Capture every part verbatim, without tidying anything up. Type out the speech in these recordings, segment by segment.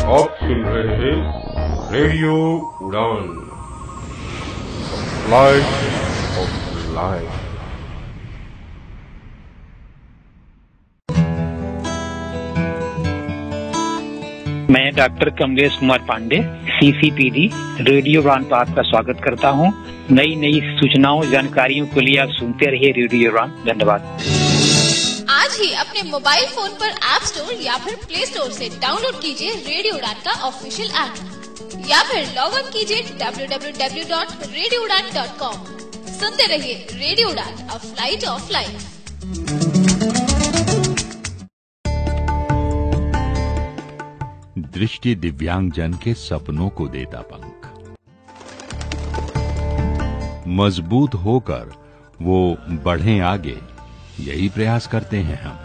आप सुन रहे हैं radio Udaan, flight of life. मैं doctor Kamlesh Kumar Pandey, CCPD, radio Udaan पर आपका स्वागत करता हूं। नई नई सूचनाओं जानकारियों के लिए आप सुनते रहिए रेडियो उड़ान। धन्यवाद। आज ही अपने मोबाइल फोन पर ऐप स्टोर या फिर प्ले स्टोर से डाउनलोड कीजिए रेडियो उड़ान का ऑफिशियल ऐप या फिर लॉग इन कीजिए W W W dot radio Udaan dot com. सुनते रहिए radio Udaan, a flight of life. दृष्टि दिव्यांगजन के सपनों को देता पंख, मजबूत होकर वो बढ़ें आगे, यही प्रयास करते हैं हम।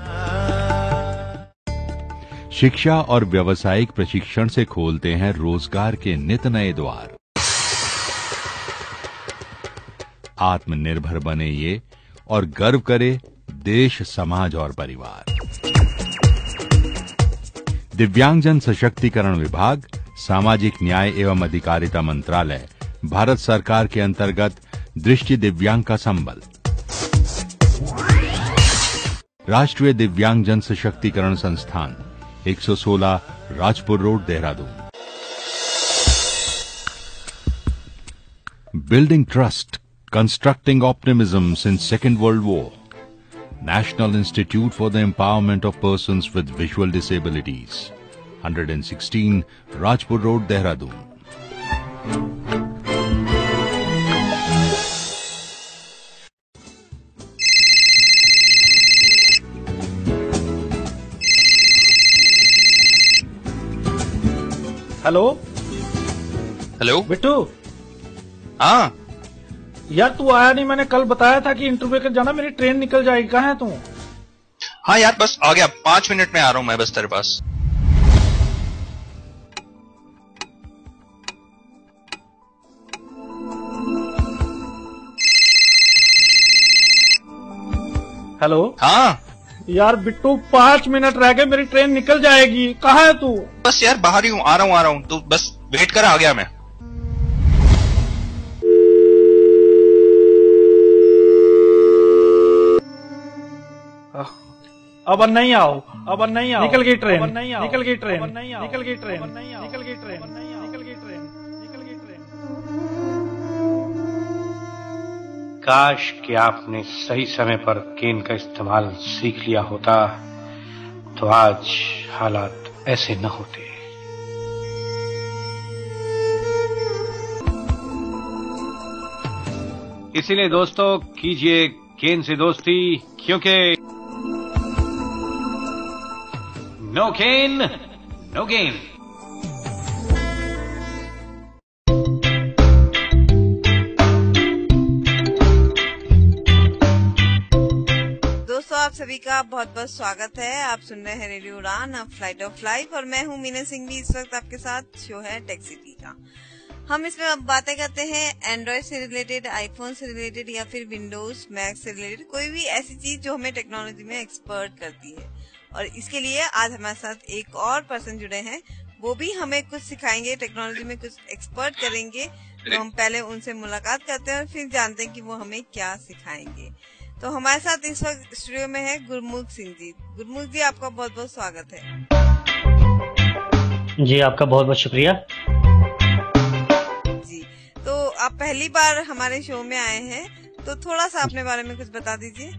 शिक्षा और व्यावसायिक प्रशिक्षण से खोलते हैं रोजगार के नित नए द्वार। आत्मनिर्भर बने ये और गर्व करे देश, समाज और परिवार। दिव्यांगजन सशक्तिकरण विभाग, सामाजिक न्याय एवं अधिकारिता मंत्रालय, भारत सरकार के अंतर्गत दृष्टि दिव्यांग का संबल। राष्ट्रीय दिव्यांगजन सशक्तिकरण संस्थान, एक सौ सोलह Rajpur road, Dehradun. Building trust, constructing optimism since second world war. National Institute for the Empowerment of Persons with Visual Disabilities, one sixteen Rajpur Road, Dehradun. Hello hello Bittu. हाँ यार तू आया नहीं, मैंने कल बताया था कि इंटरव्यू के जाना, मेरी ट्रेन निकल जाएगी। कहाँ है तू? हाँ यार बस आ गया, पांच मिनट में आ रहा हूँ मैं बस तेरे पास। हेलो। हाँ यार बिट्टू, पांच मिनट रह गए, मेरी ट्रेन निकल जाएगी। कहाँ है तू? बस यार बाहर ही हूँ, आ रहा हूँ आ रहा हूँ तू बस वेट कर, आ गया मैं। अब नहीं आओ, अब नहीं आओ, निकल गई ट्रेन, निकल गई ट्रेन, निकल गई ट्रेन, निकल गई ट्रेन, निकल गई ट्रेन, निकल गई ट्रेन। काश कि आपने सही समय पर केन का इस्तेमाल सीख लिया होता, तो आज हालात ऐसे न होते। इसीलिए दोस्तों, कीजिए केन से दोस्ती, क्योंकि No cane, no gain. दोस्तों, आप सभी का बहुत बहुत स्वागत है। आप सुन रहे हैं radio Udaan, a flight of life, और मैं हूं मीना सिंह भी इस वक्त आपके साथ। शो है टेकसिटी का। हम इसमें बातें करते हैं एंड्रॉइड से रिलेटेड, आईफोन से रिलेटेड या फिर विंडोज मैक से रिलेटेड, कोई भी ऐसी चीज जो हमें टेक्नोलॉजी में एक्सपर्ट करती है। और इसके लिए आज हमारे साथ एक और पर्सन जुड़े हैं, वो भी हमें कुछ सिखाएंगे, टेक्नोलॉजी में कुछ एक्सपर्ट करेंगे। तो हम पहले उनसे मुलाकात करते हैं और फिर जानते हैं कि वो हमें क्या सिखाएंगे। तो हमारे साथ इस वक्त स्टूडियो में है गुरमुख सिंह जी। गुरमुख जी, आपका बहुत बहुत स्वागत है। जी, आपका बहुत बहुत शुक्रिया जी। तो आप पहली बार हमारे शो में आए हैं, तो थोड़ा सा अपने बारे में कुछ बता दीजिए।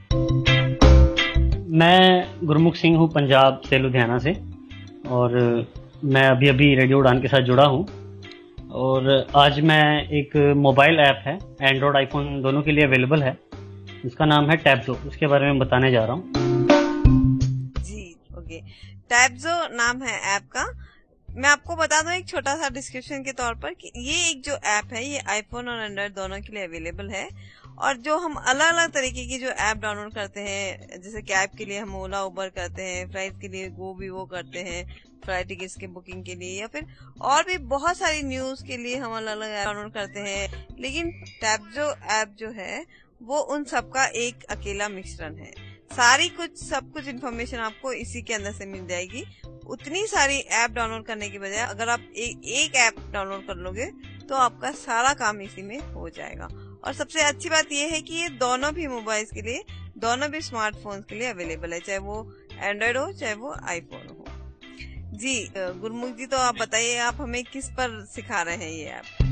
मैं गुरमुख सिंह हूँ, पंजाब से, लुधियाना से, और मैं अभी अभी रेडियो उड़ान के साथ जुड़ा हूँ। और आज मैं एक मोबाइल ऐप है, एंड्रॉयड आईफोन दोनों के लिए अवेलेबल है, जिसका नाम है टैप्जो, उसके बारे में बताने जा रहा हूँ। जी ओके, टैप्जो नाम है ऐप का। मैं आपको बता दूं एक छोटा सा डिस्क्रिप्शन के तौर पर कि ये एक जो ऐप है, ये आईफोन और एंड्रॉयड दोनों के लिए अवेलेबल है। और जो हम अलग अलग तरीके की जो ऐप डाउनलोड करते हैं, जैसे कैब के लिए हम ओला उबर करते हैं, फ्लाइट के लिए गो भी वो करते हैं, फ्लाइट टिकट्स के बुकिंग के लिए, या फिर और भी बहुत सारी न्यूज के लिए हम अलग अलग ऐप डाउनलोड करते हैं। लेकिन टैप्जो ऐप जो है वो उन सब का एक अकेला मिश्रण है। सारी कुछ सब कुछ इन्फॉर्मेशन आपको इसी के अंदर से मिल जाएगी। उतनी सारी ऐप डाउनलोड करने की बजाय अगर आप ए, एक ऐप डाउनलोड कर लोगे तो आपका सारा काम इसी में हो जाएगा। और सबसे अच्छी बात यह है कि ये दोनों भी मोबाइल्स के लिए, दोनों भी स्मार्टफोन्स के लिए अवेलेबल है, चाहे वो एंड्रॉइड हो चाहे वो आईफोन हो। जी गुरमुख जी, तो आप बताइए, आप हमें किस पर सिखा रहे हैं ये ऐप?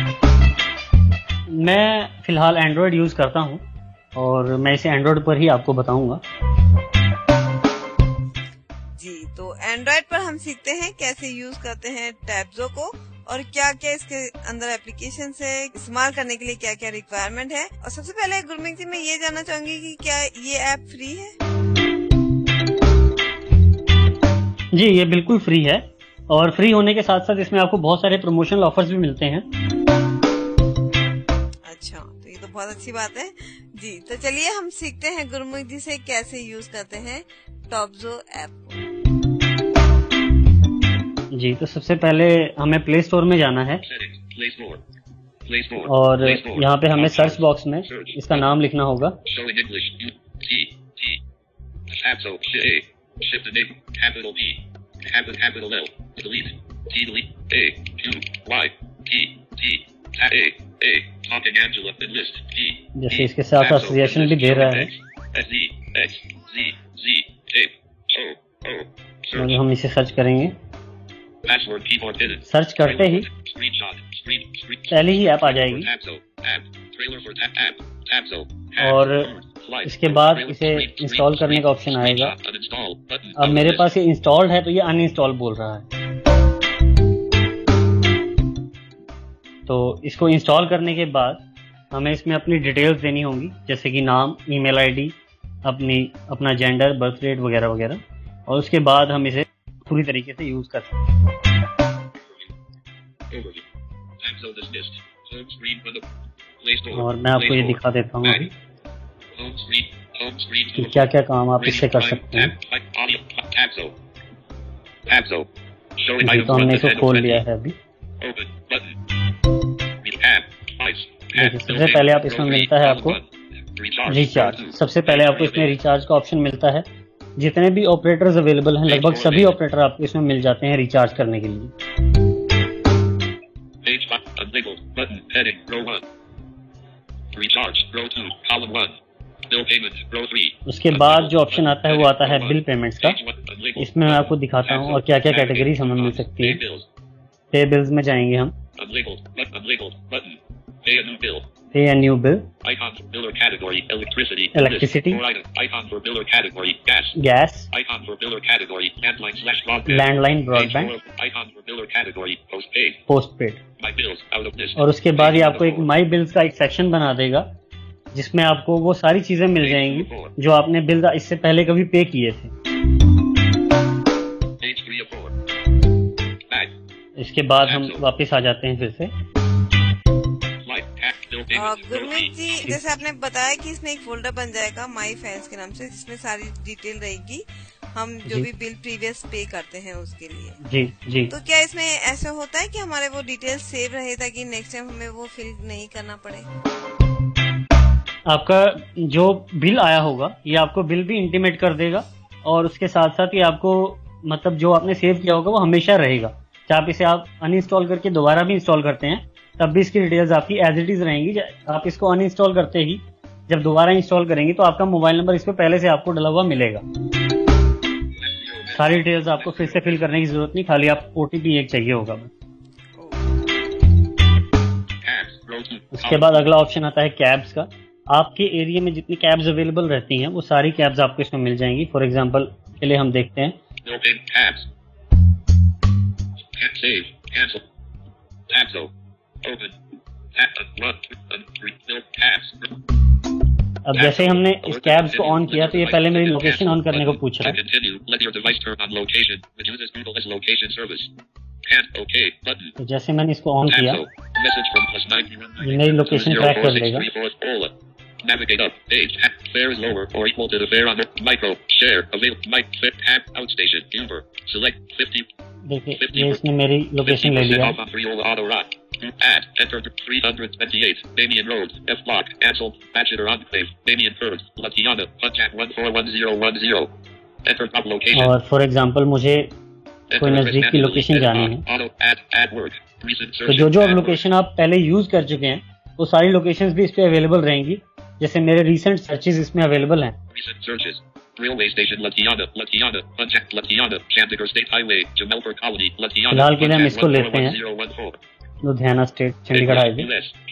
मैं फिलहाल एंड्रॉइड यूज करता हूँ और मैं इसे एंड्रॉइड पर ही आपको बताऊंगा। जी, तो एंड्रॉइड पर हम सीखते हैं कैसे यूज करते हैं टैब्जो को और क्या क्या इसके अंदर एप्लीकेशन है, इस्तेमाल करने के लिए क्या क्या रिक्वायरमेंट है। और सबसे पहले गुरमुख जी, मैं ये जानना चाहूंगी कि क्या ये ऐप फ्री है? जी, ये बिल्कुल फ्री है और फ्री होने के साथ साथ इसमें आपको बहुत सारे प्रमोशनल ऑफर्स भी मिलते हैं। अच्छा, तो ये तो बहुत अच्छी बात है। जी, तो चलिए हम सीखते हैं गुरमुख जी से कैसे यूज करते हैं टैब्जो ऐप को। जी, तो सबसे पहले हमें प्ले स्टोर में जाना है और यहाँ पे हमें सर्च बॉक्स में इसका नाम लिखना होगा। जैसे इसके साथ एसोसिएशन भी दे रहा है, तो हम इसे सर्च करेंगे। सर्च करते ही पहले ही ऐप आ जाएगी और इसके बाद इसे इंस्टॉल करने का ऑप्शन आएगा। अब मेरे पास ये इंस्टॉल्ड है तो ये अनइंस्टॉल बोल रहा है, तो इसको इंस्टॉल करने के बाद हमें इसमें अपनी डिटेल्स देनी होंगी, जैसे कि नाम, ईमेल आईडी, अपनी अपना जेंडर, बर्थ रेट वगैरह वगैरह, और उसके बाद हम इसे पूरी तरीके से यूज कर सकते हैं। और मैं आपको ये दिखा देता हूँ अभी कि क्या क्या काम आप इससे कर सकते हैं। जी, तो हमने इसको खोल लिया है अभी। सबसे पहले आप इसमें मिलता है आपको रिचार्ज। सबसे पहले आपको इसमें रिचार्ज का ऑप्शन मिलता है। जितने भी ऑपरेटर्स अवेलेबल हैं, लगभग सभी ऑपरेटर आपको इसमें मिल जाते हैं रिचार्ज करने के लिए। उसके बाद जो ऑप्शन आता है वो आता है बिल पेमेंट्स का। इसमें मैं आपको दिखाता हूँ और क्या क्या कैटेगरीज हमें मिल सकती है। पे बिल्स में जाएंगे हम। Pay a new bill. Icon for biller category electricity. Electricity. Icon for biller category gas. Gas. Icon for biller category landline slash broadband. Landline broadband. Icon for biller category postpaid. Postpaid. My bills out of this. और उसके बाद ये आपको एक माई bills का एक section बना देगा जिसमें आपको वो सारी चीजें मिल जाएंगी जो आपने बिल इससे पहले कभी पे किए थे। इसके बाद हम वापस आ जाते हैं फिर से। गुरमुख जी, जैसे आपने बताया कि इसमें एक फोल्डर बन जाएगा माई फाइल्स के नाम से, जिसमें सारी डिटेल रहेगी हम जो भी बिल प्रीवियस पे करते हैं उसके लिए। जी जी। तो क्या इसमें ऐसा होता है कि हमारे वो डिटेल सेव रहे ताकि नेक्स्ट टाइम हमें वो फिल नहीं करना पड़े? आपका जो बिल आया होगा ये आपको बिल भी इंटीमेट कर देगा और उसके साथ साथ ये आपको मतलब जो आपने सेव किया होगा वो हमेशा रहेगा। चाहे आप इसे आप अनइंस्टॉल करके दोबारा भी इंस्टॉल करते हैं तब भी इसकी डिटेल्स आपकी एज इट इज रहेंगी। आप इसको अनइंस्टॉल करते ही जब दोबारा इंस्टॉल करेंगे तो आपका मोबाइल नंबर इस पे पहले से आपको डला हुआ मिलेगा। सारी डिटेल्स आपको फिर से फिल करने की जरूरत नहीं, खाली आप ओटीपी एक चाहिए होगा। उसके बाद अगला ऑप्शन आता है कैब्स का। आपके एरिया में जितनी कैब्स अवेलेबल रहती हैं वो सारी कैब्स आपको इसमें मिल जाएंगी। फॉर एग्जांपल के लिए हम देखते हैं अब जैसे हमने इस कैब्स को ऑन किया तो ये पहले मेरी लोकेशन ऑन करने को पूछ रहा है। तो जैसे मैंने इसको ऑन किया ये मेरी लोकेशन ट्रैक कर लेगा। Navigate up. Page. Fare is lower or equal to the fare on the micro. Share. Available. Mic. Flip. Tab. Outstation. Uber. Select fifty. देखिए ये इसने मेरी लोकेशन ले लिया। Add. Enter three hundred twenty-eight. Damien Road. F block. Cancel. Bachelor Enclave. Damien Bird. Latiana. Contact one four one zero one zero. Enter top location. और for example मुझे कोई नजदीक की लोकेशन जानी है तो जो जो अब लोकेशन आप पहले यूज कर चुके हैं वो सारी लोकेशंस भी इस पे अवेलेबल रहेंगी। जैसे मेरे रिसेंट सर्चेज इसमें अवेलेबल हैं। फिलहाल के लिए हम इसको लेते हैं, लुधियाना स्टेट चंडीगढ़ हाईवे।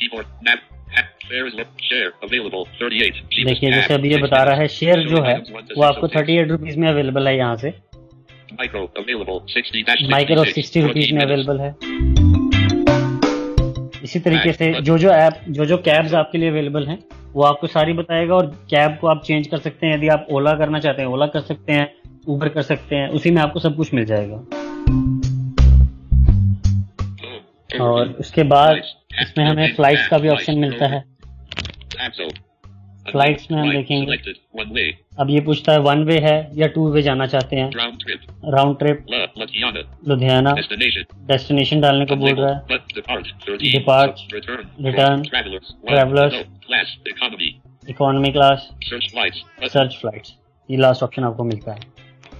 देखिए जैसे अभी ये बता रहा है शेयर जो है वो आपको थर्टी एट रुपीज में अवेलेबल है यहाँ से। माइक्रो सिक्सटी रुपीज में अवेलेबल है। इसी तरीके से जो जो ऐप जो जो कैब्स आपके लिए अवेलेबल हैं वो आपको सारी बताएगा और कैब को आप चेंज कर सकते हैं। यदि आप ओला करना चाहते हैं ओला कर सकते हैं, उबर कर सकते हैं, उसी में आपको सब कुछ मिल जाएगा। और उसके बाद इसमें हमें फ्लाइट्स का भी ऑप्शन मिलता है। फ्लाइट्स में हम देखेंगे अब ये पूछता है वन वे है या टू वे जाना चाहते हैं। राउंड ट्रिप लुधियाना, डेस्टिनेशन डालने को बोल रहा है, depart, return, travellers, economy class, search flights, ये लास्ट ऑप्शन आपको मिलता है।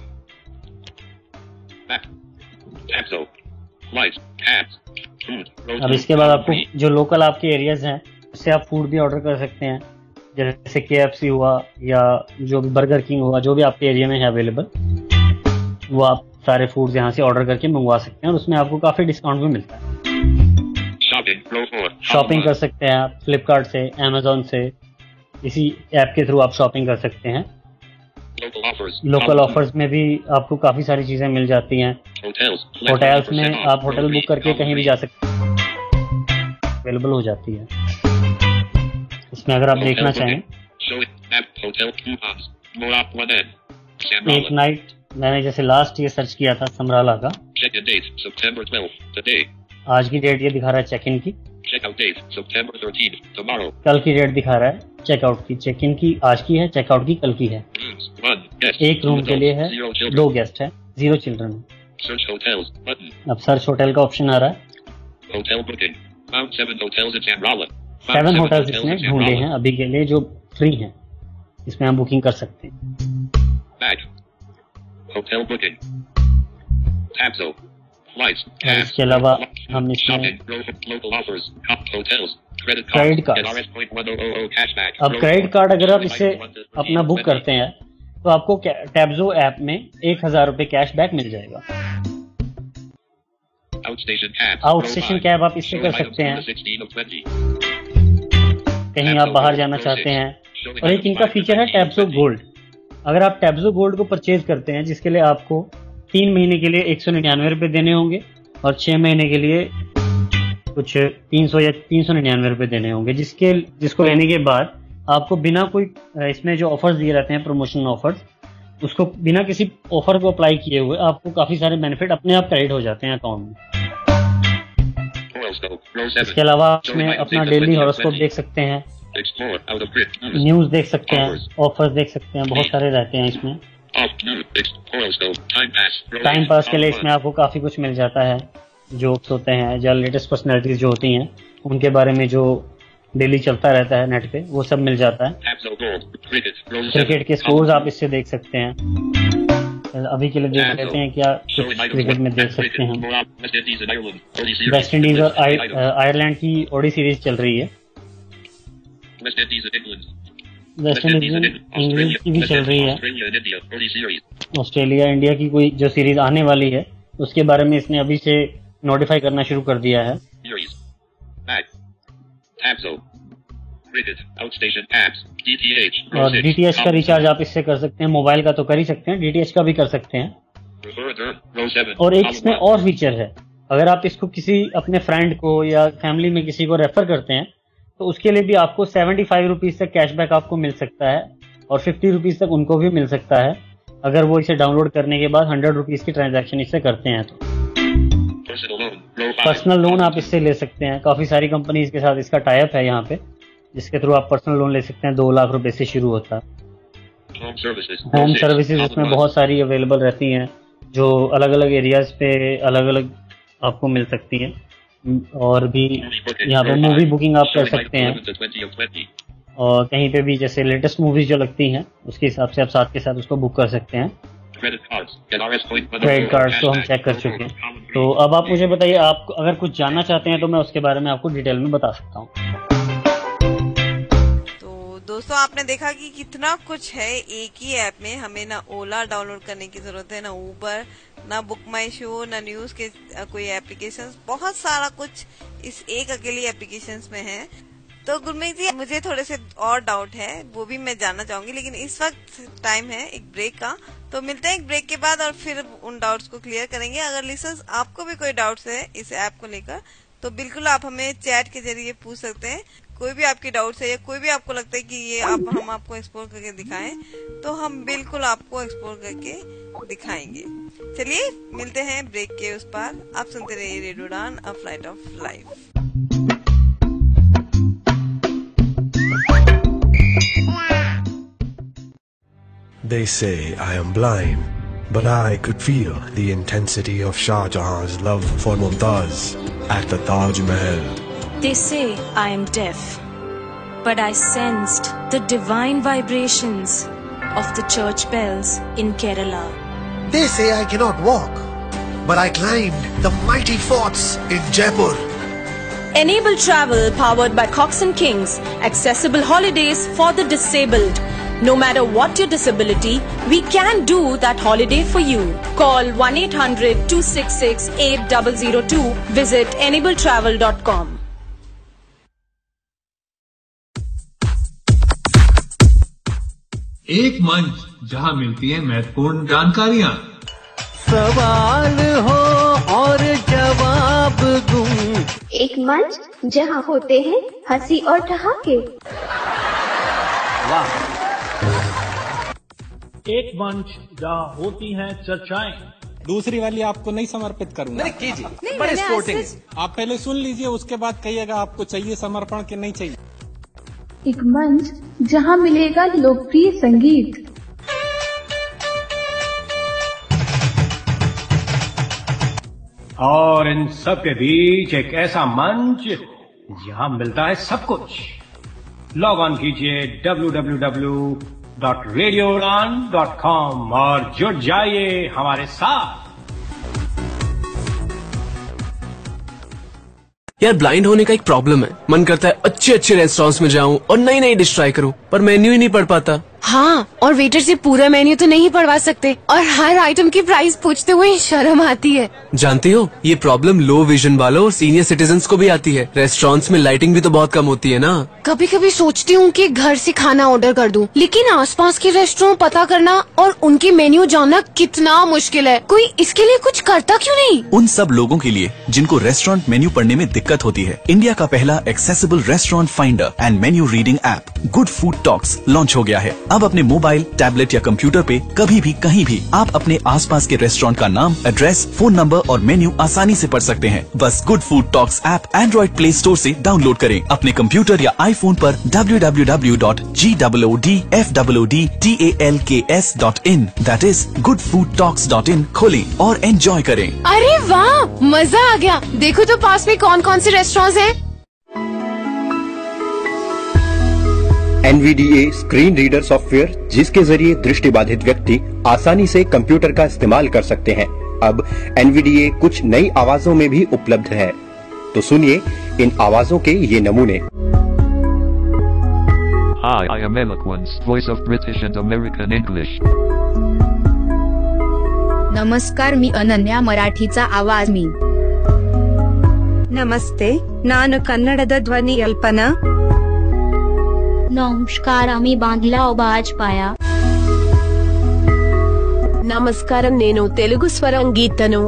अब इसके बाद आपको जो लोकल आपके एरियाज हैं उससे आप फूड भी ऑर्डर कर सकते हैं। जैसे के एफ सी हुआ या जो भी बर्गर किंग हुआ, जो भी आपके एरिया में है अवेलेबल, वो आप सारे फूड्स यहाँ से ऑर्डर करके मंगवा सकते हैं और उसमें आपको काफी डिस्काउंट भी मिलता है। शॉपिंग कर सकते हैं आप फ्लिपकार्ट से, अमेजोन से, इसी ऐप के थ्रू आप शॉपिंग कर सकते हैं। लोकल ऑफर्स में भी आपको काफी सारी चीजें मिल जाती हैं। होटल्स में आप होटल बुक करके कहीं भी जा सकते हैं, अवेलेबल हो जाती है। इसमें अगर आप देखना चाहें एक नाइट, मैंने जैसे लास्ट ये सर्च किया था समराला का, आज की डेट ये दिखा रहा है चेक इन की, कल की डेट दिखा रहा है चेकआउट की। चेक इन की आज की है, चेकआउट की कल की है। एक रूम के लिए है, दो गेस्ट है, जीरो चिल्ड्रन है। अब सर्च होटल का ऑप्शन आ रहा है। सेवन होटल्स इसने ढूंढे हैं अभी के लिए जो फ्री हैं, इसमें हम बुकिंग कर सकते हैं। और इसके अलावा हम इसमें क्रेडिट कार्ड, अब क्रेडिट कार्ड अगर आप इससे अपना बुक करते हैं तो आपको टैब्जो ऐप में एक हजार रुपए कैश बैक मिल जाएगा। आउट स्टेशन कैब आप इससे कर सकते हैं, कहीं आप बाहर जाना चाहते हैं। और एक इनका फीचर है टैब्जो गोल्ड। अगर आप टैब्जो गोल्ड को परचेज करते हैं जिसके लिए आपको तीन महीने के लिए एक सौ निन्यानवे रुपए देने होंगे और छह महीने के लिए कुछ तीन सौ या तीन सौ निन्यानवे रुपए देने होंगे, जिसके जिसको लेने के बाद आपको बिना कोई इसमें जो ऑफर्स दिए रहते हैं प्रमोशनल ऑफर्स, उसको बिना किसी ऑफर को अप्लाई किए हुए आपको काफी सारे बेनिफिट अपने आप क्रेडिट हो जाते हैं अकाउंट में। इसके अलावा इसमें अपना डेली हॉरोस्कोप देख सकते हैं, न्यूज देख सकते हैं, ऑफर्स देख सकते हैं, बहुत सारे रहते हैं इसमें। टाइम पास के लिए इसमें आपको काफी कुछ मिल जाता है, जोक्स होते हैं या लेटेस्ट पर्सनैलिटीज जो होती हैं उनके बारे में जो डेली चलता रहता है नेट पे, वो सब मिल जाता है। क्रिकेट के स्कोर्स आप इससे देख सकते हैं। अभी के लिए देख लेते हैं क्या कुछ क्रिकेट में देख सकते हैं। वेस्ट इंडीज और आयरलैंड की ओडी सीरीज चल रही है। वेस्ट इंडीज इंग्लैंड की भी चल रही है। ऑस्ट्रेलिया इंडिया की कोई जो सीरीज आने वाली है उसके बारे में इसने अभी से नोटिफाई करना शुरू कर दिया है। और डी टी एच का रिचार्ज आप इससे कर सकते हैं, मोबाइल का तो कर ही सकते हैं, डी टी एच का भी कर सकते हैं। और एक इसमें और फीचर है, अगर आप इसको किसी अपने फ्रेंड को या फैमिली में किसी को रेफर करते हैं तो उसके लिए भी आपको सेवेंटी फाइव रुपीज तक कैशबैक आपको मिल सकता है और फिफ्टी रुपीज तक उनको भी मिल सकता है अगर वो इसे डाउनलोड करने के बाद हंड्रेड रुपीज की ट्रांजैक्शन इससे करते हैं। तो पर्सनल लोन आप इससे ले सकते हैं, काफी सारी कंपनीज के साथ इसका टाई अप है यहाँ पे, जिसके थ्रू आप पर्सनल लोन ले सकते हैं। दो लाख रुपए से शुरू होता है। होम सर्विसेज इसमें बहुत सारी अवेलेबल रहती हैं जो अलग अलग एरियाज पे अलग अलग आपको मिल सकती हैं। और भी यहाँ पे मूवी बुकिंग आप कर सकते हैं और कहीं पे भी जैसे लेटेस्ट मूवीज जो लगती हैं उसके हिसाब से आप साथ के साथ उसको बुक कर सकते हैं। क्रेडिट कार्ड तो हम चेक कर चुके हैं। तो अब आप मुझे बताइए, आप अगर कुछ जानना चाहते हैं तो मैं उसके बारे में आपको डिटेल में बता सकता हूँ। तो दोस्तों, आपने देखा कि कितना कुछ है एक ही ऐप में। हमें ना ओला डाउनलोड करने की जरूरत है, ना ऊबर, ना बुक माई शो, ना न्यूज के कोई एप्लीकेशंस, बहुत सारा कुछ इस एक अकेली एप्लीकेशंस में है। तो गुरमीत जी, मुझे थोड़े से और डाउट है, वो भी मैं जानना चाहूंगी, लेकिन इस वक्त टाइम है एक ब्रेक का, तो मिलते हैं एक ब्रेक के बाद और फिर उन डाउट्स को क्लियर करेंगे। अगर लिसनर्स आपको भी कोई डाउट्स है इस ऐप को लेकर, तो बिल्कुल आप हमें चैट के जरिए पूछ सकते हैं। कोई भी आपकी डाउट्स है या कोई भी आपको लगता है कि ये आप हम आपको एक्सप्लोर करके दिखाएं, तो हम बिल्कुल आपको एक्सप्लोर करके दिखाएंगे। चलिए मिलते हैं ब्रेक के उस पार। आप सुनते रहिए radio Udaan, a flight of life. They say I am blind, but I could feel the intensity of Shah Jahan's love for Mumtaz at the Taj Mahal. They say I am deaf, but I sensed the divine vibrations of the church bells in Kerala. They say I cannot walk, but I climbed the mighty forts in Jaipur. Enable travel powered by Cox and Kings. Accessible holidays for the disabled. No matter what your disability, we can do that holiday for you. Call one eight hundred two six six eight zero zero two. Visit enable travel dot com. एक मंच जहां मिलती है महत्वपूर्ण जानकारियां, सवाल हो और जवाब दूं। एक मंच जहां होते हैं हंसी और ठहाके। वाह। एक मंच जहाँ होती हैं चर्चाएं। दूसरी वाली आपको नहीं समर्पित करूंगा। नहीं कीजिए, बड़े स्पोर्टिंग। आप पहले सुन लीजिए, उसके बाद कहिएगा आपको चाहिए समर्पण कि नहीं चाहिए। एक मंच जहाँ मिलेगा लोकप्रिय संगीत। और इन सब के बीच एक ऐसा मंच जहां मिलता है सब कुछ। लॉग ऑन कीजिए W W W dot radio Udaan dot com और जुड़ जाइए हमारे साथ। यार, ब्लाइंड होने का एक प्रॉब्लम है। मन करता है अच्छे अच्छे रेस्टोरेंट्स में जाऊं और नई नई डिश ट्राई करूं, पर मेन्यू ही नहीं पढ़ पाता। हाँ, और वेटर से पूरा मेन्यू तो नहीं पढ़वा सकते और हर आइटम की प्राइस पूछते हुए शर्म आती है। जानती हो, ये प्रॉब्लम लो विजन वालों और सीनियर सिटीजन्स को भी आती है। रेस्टोरेंट्स में लाइटिंग भी तो बहुत कम होती है ना। कभी कभी सोचती हूँ कि घर से खाना ऑर्डर कर दूं, लेकिन आसपास के रेस्टोरेंट पता करना और उनके मेन्यू जानना कितना मुश्किल है। कोई इसके लिए कुछ करता क्यों नहीं? उन सब लोगों के लिए जिनको रेस्टोरेंट मेन्यू पढ़ने में दिक्कत होती है, इंडिया का पहला accessible restaurant finder and menu reading app good food talks launch हो गया है। अब अपने मोबाइल, टैबलेट या कंप्यूटर पे कभी भी कहीं भी आप अपने आसपास के रेस्टोरेंट का नाम, एड्रेस, फोन नंबर और मेन्यू आसानी से पढ़ सकते हैं। बस good food talks app Android play store से डाउनलोड करें। अपने कंप्यूटर या आईफोन पर W W W dot G O O D F O O D T A L K S dot in that is good food talks dot in खोलें और enjoy करें। अरे वाह, मजा आ गया। देखो तो पास में कौन कौन से रेस्टोरेंट्स हैं। N V D A screen reader software, जिसके जरिए दृष्टिबाधित व्यक्ति आसानी से कंप्यूटर का इस्तेमाल कर सकते हैं, अब एन वी डी ए कुछ नई आवाजों में भी उपलब्ध है। तो सुनिए इन आवाजों के ये नमूने। Hi, I am Eloquence, voice of British and American English. नमस्कार, मी अनन्या, मराठीचा आवाज मी. ನಮಸ್ತೆ, ನಾನು ಕನ್ನಡದ ಧ್ವನಿ ಅಲ್ಪನಾ. नमस्कार, आम्ही बांधला आवाज पाया. ನಮಸ್ಕಾರಂ, నేను తెలుగు స్వరం గీతను.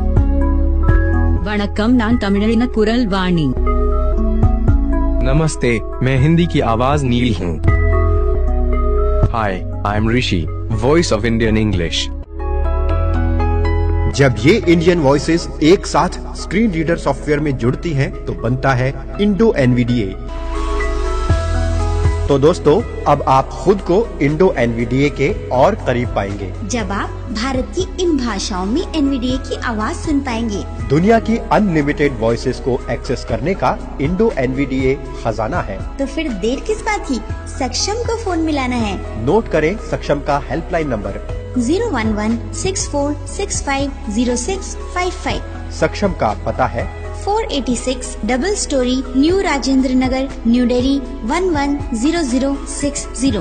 वणक्कम, नान तमिळिन कुरल वाणी. नमस्ते, मैं हिंदी की आवाज नील हूँ. Hi, I am Rishi, voice of Indian English. जब ये इंडियन वॉइसेस एक साथ स्क्रीन रीडर सॉफ्टवेयर में जुड़ती हैं, तो बनता है Indo N V D A. तो दोस्तों, अब आप खुद को Indo N V D A के और करीब पाएंगे, जब आप भारत की इन भाषाओं में एन वी डी ए की आवाज सुन पाएंगे। दुनिया की अनलिमिटेड वॉइसेस को एक्सेस करने का Indo N V D A खजाना है। तो फिर देर किस बात की, सक्षम को फोन मिलाना है। नोट करें सक्षम का helpline number zero one one six four six five zero six five five. Saksham का पता है four eighty six double storey new Rajendra Nagar, new Delhi one one zero zero six zero.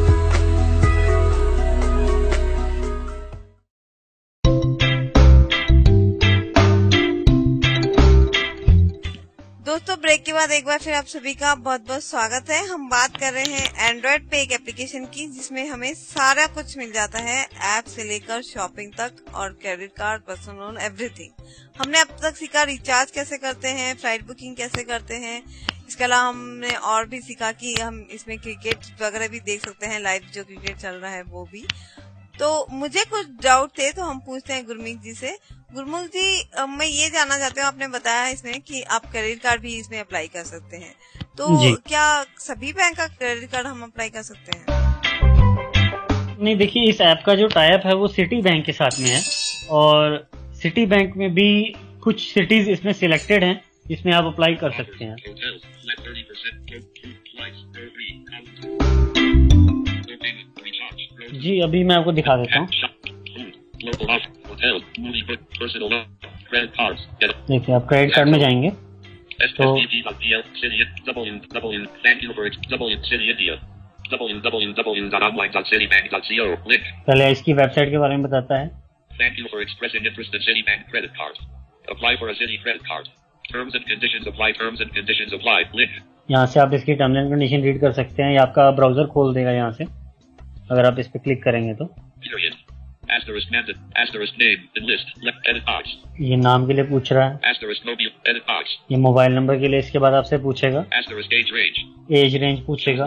दोस्तों ब्रेक के बाद एक बार फिर आप सभी का बहुत बहुत स्वागत है। हम बात कर रहे हैं एंड्रॉइड पे एक एप्लीकेशन की जिसमें हमें सारा कुछ मिल जाता है, ऐप से लेकर शॉपिंग तक और credit card, personal loan, everything. हमने अब तक सीखा रिचार्ज कैसे करते हैं, फ्लाइट बुकिंग कैसे करते हैं। इसके अलावा हमने और भी सीखा कि हम इसमें क्रिकेट वगैरह भी देख सकते हैं, लाइव जो क्रिकेट चल रहा है वो भी। तो मुझे कुछ डाउट थे तो हम पूछते हैं गुरमीत जी से। गुरमुख जी, मैं ये जानना चाहती हूँ, आपने बताया इसमें कि आप क्रेडिट कार्ड भी इसमें अप्लाई कर सकते हैं, तो क्या सभी बैंक का क्रेडिट कार्ड हम अप्लाई कर सकते हैं? नहीं, देखिए इस ऐप का जो टाइप है वो सिटी बैंक के साथ में है और सिटी बैंक में भी कुछ सिटीज इसमें सिलेक्टेड हैं जिसमें आप अप्लाई कर सकते हैं। जी अभी मैं आपको दिखा देता हूँ। देखिए आप क्रेडिट कार्ड में जाएंगे तो पहले इसकी वेबसाइट के बारे में बताता है। यहाँ से आप इसकी टर्म्स एंड कंडीशन रीड कर सकते हैं। ये आपका ब्राउजर खोल देगा यहाँ से, अगर आप इस पे क्लिक करेंगे तो ये नाम के लिए पूछ रहा है, ये मोबाइल नंबर के लिए, इसके बाद आपसे पूछेगा एज रेंज पूछेगा,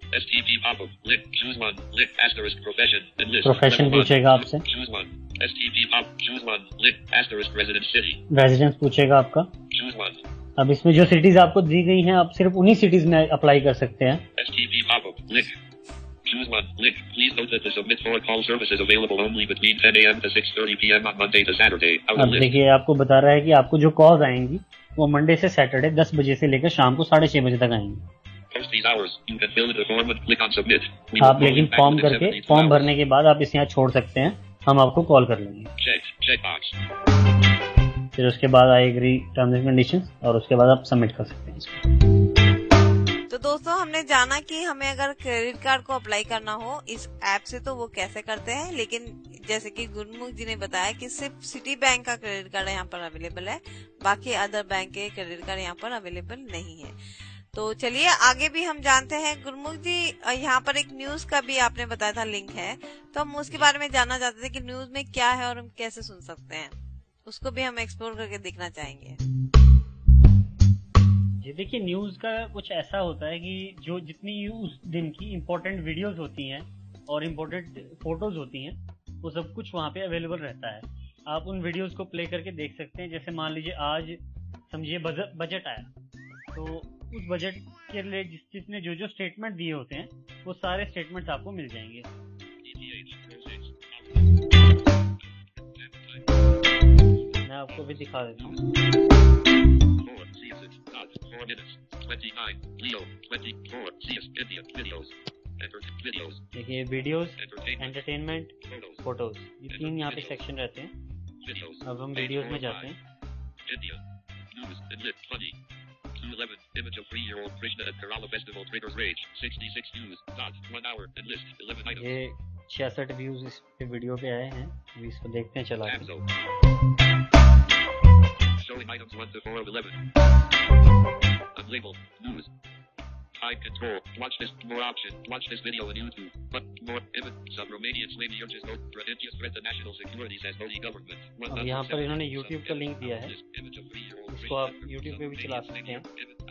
प्रोफेशन पूछेगा आपसे, रेजिडेंस पूछेगा आपका। अब इसमें जो सिटीज आपको दी गई हैं आप सिर्फ उन्हीं सिटीज में अप्लाई कर सकते हैं। Choose one. Link. Please note that the submit for call service is available only between ten a m to six thirty p m on Monday to Saturday. अब देखिए आपको बता रहा है कि आपको जो कॉल्स आएंगी वो मंडे से सैटरडे दस बजे से लेकर शाम को साढ़े छह बजे तक आएंगी। आप लेकिन फॉर्म करके फॉर्म भरने के बाद आप इसे यहाँ छोड़ सकते हैं, हम आपको कॉल कर लेंगे। फिर उसके बाद आएगी टर्म्स एंड कंडीशंस और उसके बाद आप सबमिट कर सकते हैं इसको। तो दोस्तों हमने जाना कि हमें अगर क्रेडिट कार्ड को अप्लाई करना हो इस ऐप से तो वो कैसे करते हैं, लेकिन जैसे कि गुरमुख जी ने बताया कि सिर्फ सिटी बैंक का क्रेडिट कार्ड यहाँ पर अवेलेबल है, बाकी अदर बैंक के क्रेडिट कार्ड यहाँ पर अवेलेबल नहीं है। तो चलिए आगे भी हम जानते हैं। गुरमुख जी, यहाँ पर एक न्यूज का भी आपने बताया था लिंक है, तो हम उसके बारे में जानना चाहते थे कि न्यूज में क्या है और हम कैसे सुन सकते हैं, उसको भी हम एक्सप्लोर करके देखना चाहेंगे। देखिए न्यूज का कुछ ऐसा होता है कि जो जितनी उस दिन की इम्पोर्टेंट वीडियोस होती हैं और इम्पोर्टेंट फोटोज होती हैं वो सब कुछ वहाँ पे अवेलेबल रहता है। आप उन वीडियोस को प्ले करके देख सकते हैं। जैसे मान लीजिए आज समझिए बजट आया, तो उस बजट के लिए जिस जिसने जो जो स्टेटमेंट दिए होते हैं वो सारे स्टेटमेंट्स आपको मिल जाएंगे। मैं आपको भी दिखा देता हूँ। four minutes, twenty-nine, Leo, twenty-four, C S, India, videos, videos. देखिए वीडियोस, एंटरटेनमेंट, फोटोज, ये तीन यहाँ पे सेक्शन रहते हैं। अब हम वीडियोस में जाते हैं। India, news, enlit, funny, two eleven, image of three-year-old Krishna at Kerala festival triggers rage, sixty-six views, dot, one hour, enlist, eleven items. ये छियासठ व्यूज इस पे वीडियो पे आए हैं, अभी इसको देखते हैं चला के। Showing items one to four of eleven. Unlabeled. News. Time control. Watch this. More option. Watch this video on YouTube. But more image. Some Romanian slave urges no Traditia spread the national security says Modi government. अब यहाँ पर इन्होंने YouTube का link दिया है, इसको आप YouTube पे भी चला सकते हैं।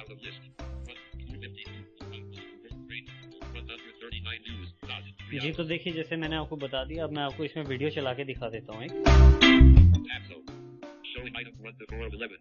जी तो देखिए जैसे मैंने आपको बता दिया, अब मैं आपको इसमें वीडियो चला के दिखा देता हूँ एक। Showing items one to four of eleven.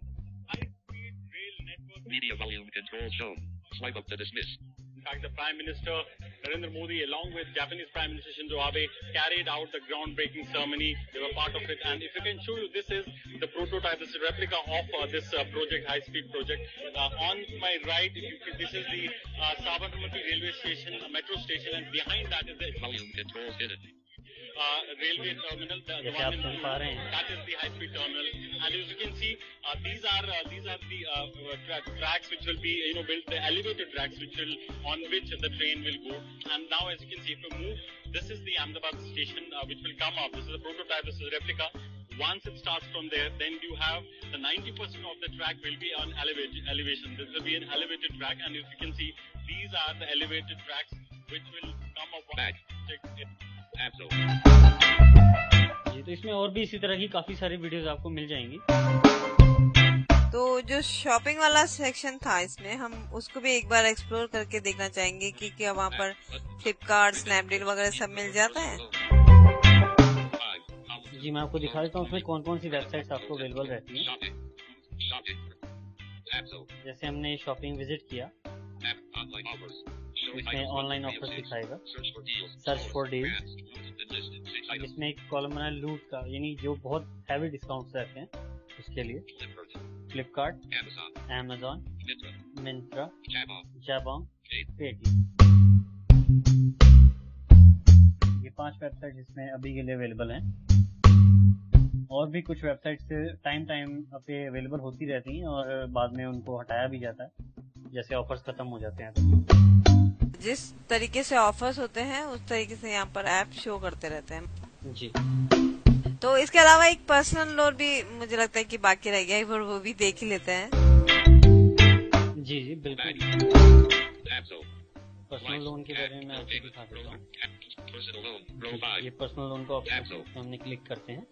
Media volume control show. Swipe up to dismiss. In fact, the Prime Minister Narendra Modi, along with Japanese Prime Minister Shinzo Abe, carried out the groundbreaking ceremony. They were part of it, and if I can show you, this is the prototype, this is a replica of uh, this uh, project, high-speed project. Uh, on my right, if you can, this is the uh, Sabarmati railway station, a metro station, and behind that is the volume control hidden. uh, railway terminal, the, the one in Udaan, that is the high-speed terminal. And as you can see, uh, these are uh, these are the uh, tra tracks which will be, you know, built, the elevated tracks which will on which the train will go. And now, as you can see, if you move, this is the Ahmedabad station uh, which will come up. This is a prototype. This is a replica. Once it starts from there, then you have the ninety percent of the track will be on elevate, elevation. This will be an elevated track, and as you can see, these are the elevated tracks which will come up. Back. Tapzo. जी, तो इसमें और भी इसी तरह की काफी सारी videos आपको मिल जाएंगी। तो जो शॉपिंग वाला सेक्शन था इसमें हम उसको भी एक बार एक्सप्लोर करके देखना चाहेंगे कि क्या वहाँ पर फ्लिपकार्ट, स्नैपडील वगैरह सब मिल जाता है। जी, मैं आपको दिखा देता हूँ उसमें कौन कौन सी वेबसाइट्स आपको अवेलेबल रहती हैं। जैसे हमने शॉपिंग विजिट किया, इसमें ऑनलाइन ऑफर्स दिखाएगा, सर्च फॉर डील्स। अब इसमें एक कॉलम बना है लूट का, यानी जो बहुत हैवी डिस्काउंट्स रहते हैं उसके लिए। Flipkart, Amazon, Myntra, Jabong, Paytm, ये पांच वेबसाइट इसमें अभी के लिए अवेलेबल हैं। और भी कुछ वेबसाइट्स टाइम टाइम पे अवेलेबल होती रहती हैं और बाद में उनको हटाया भी जाता है जैसे ऑफर्स खत्म हो जाते हैं। जिस तरीके से ऑफर्स होते हैं उस तरीके से यहाँ पर ऐप शो करते रहते हैं। जी, तो इसके अलावा एक पर्सनल लोन भी मुझे लगता है कि बाकी रह गया है, पर वो भी देख ही लेते हैं। जी जी बिल्कुल, पर्सनल लोन के बारे में मैं आपको दिखा देता हूँ। ये पर्सनल लोन का ऑप्शन हमने क्लिक करते हैं।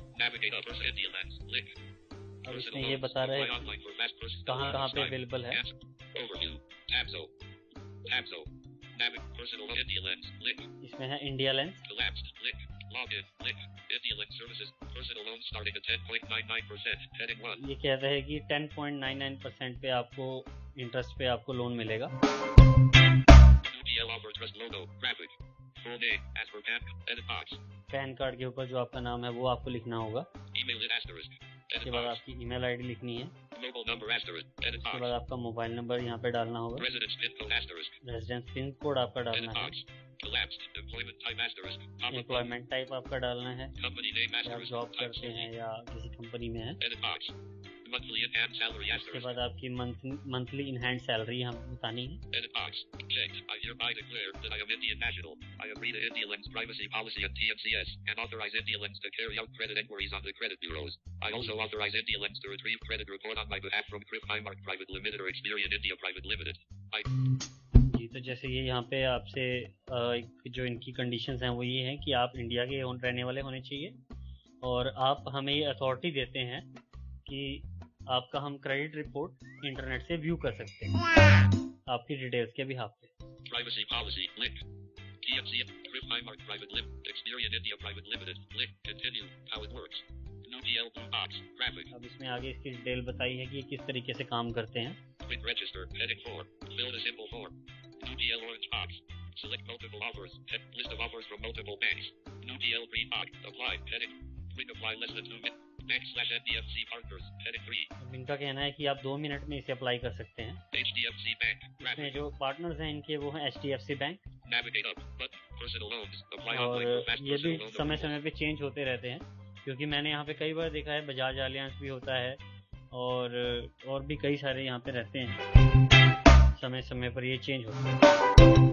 अब इसमें ये बता रहे हैं कहाँ कहाँ पे अवेलेबल है। इसमें है इंडिया लेंस, ये कहता है कि ten point nine nine percent पे आपको इंटरेस्ट पे आपको लोन मिलेगा। पैन कार्ड के ऊपर जो आपका नाम है वो आपको लिखना होगा। इसके बाद आपकी ईमेल आईडी लिखनी है। इसके बाद आपका मोबाइल नंबर यहाँ पे डालना होगा। रेजिडेंस पिन कोड आपका डालना है। एम्प्लॉयमेंट टाइप आपका डालना है, आप जॉब करते हैं या किसी कंपनी में है। इसके बाद आपकी मंथली इन हैंड सैलरी हम बतानी है। जी, तो जैसे ये यहाँ पे आपसे जो इनकी कंडीशंस हैं वो ये हैं कि आप इंडिया के रहने वाले होने चाहिए और आप हमें ये अथॉरिटी देते हैं कि आपका हम क्रेडिट रिपोर्ट इंटरनेट से व्यू कर सकते हैं आपकी डिटेल्स के बिहाफ पे। Privacy policy link. T F C Primark Private Lim Experian India Private Limited link. Continue how it works. No D L blue box graphic. अब इसमें आगे इसकी डिटेल बताई है कि ये किस तरीके से काम करते हैं। Click register heading four. Fill the simple form. No D L orange box. Select multiple offers. Head list of offers from multiple banks. No D L green box. Apply heading. Click apply less than two minutes. Bank slash N B F C partners heading three. इनका कहना है कि आप दो minute में इसे apply कर सकते हैं। H D F C Bank. इसमें जो पार्टनर्स हैं इनके वो हैं H D F C Bank। Navigate up. But personal loans. Apply और online. ये भी समय समय पे चेंज होते रहते हैं क्योंकि मैंने यहाँ पे कई बार देखा है बजाज अलियांस भी होता है और और भी कई सारे यहाँ पे रहते हैं, समय समय पर ये चेंज होते हैं।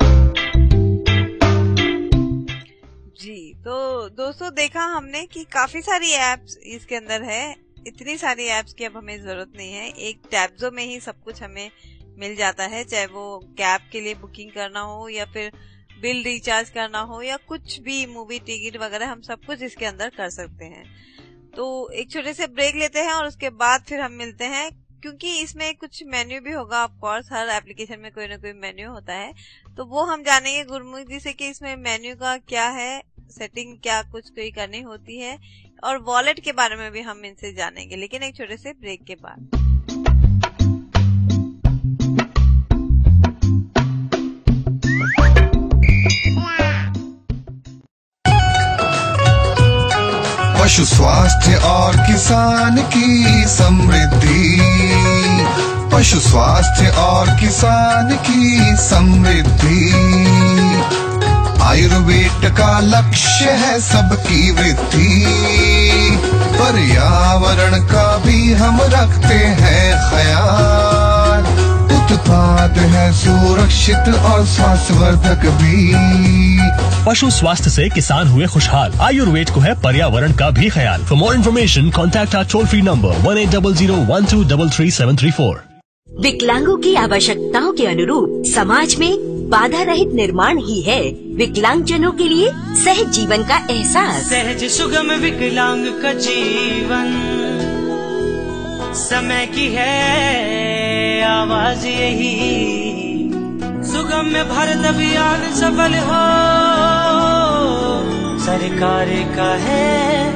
जी, तो दोस्तों देखा हमने कि काफी सारी एप्स इसके अंदर है। इतनी सारी एप्स की अब हमें जरूरत नहीं है, एक टैब्जो में ही सब कुछ हमें मिल जाता है, चाहे वो कैब के लिए बुकिंग करना हो या फिर बिल रिचार्ज करना हो या कुछ भी मूवी टिकट वगैरह, हम सब कुछ इसके अंदर कर सकते हैं। तो एक छोटे से ब्रेक लेते हैं और उसके बाद फिर हम मिलते हैं, क्योंकि इसमें कुछ मेन्यू भी होगा। ऑफ कोर्स हर एप्लीकेशन में कोई ना कोई मेन्यू होता है, तो वो हम जानेंगे गुरमुख जी से कि इसमें मेन्यू का क्या है, सेटिंग क्या कुछ कोई करनी होती है, और वॉलेट के बारे में भी हम इनसे जानेंगे, लेकिन एक छोटे से ब्रेक के बाद। पशु स्वास्थ्य और किसान की समृद्धि, पशु स्वास्थ्य और किसान की समृद्धि। आयुर्वेद का लक्ष्य है सबकी वृद्धि, पर्यावरण का भी हम रखते हैं ख्याल, उत्पाद है सुरक्षित और स्वास्थ्यवर्धक भी। पशु स्वास्थ्य से किसान हुए खुशहाल, आयुर्वेद को है पर्यावरण का भी ख्याल। For more information contact our toll free number one eight double zero one two double three seven three four. विकलांगों की आवश्यकताओं के अनुरूप समाज में बाधा रहित निर्माण ही है विकलांगजनों के लिए सहज जीवन का एहसास। सहज सुगम विकलांग का जीवन, समय की है आवाज यही, सुगम में भारत अभियान सफल हो, सरकार का है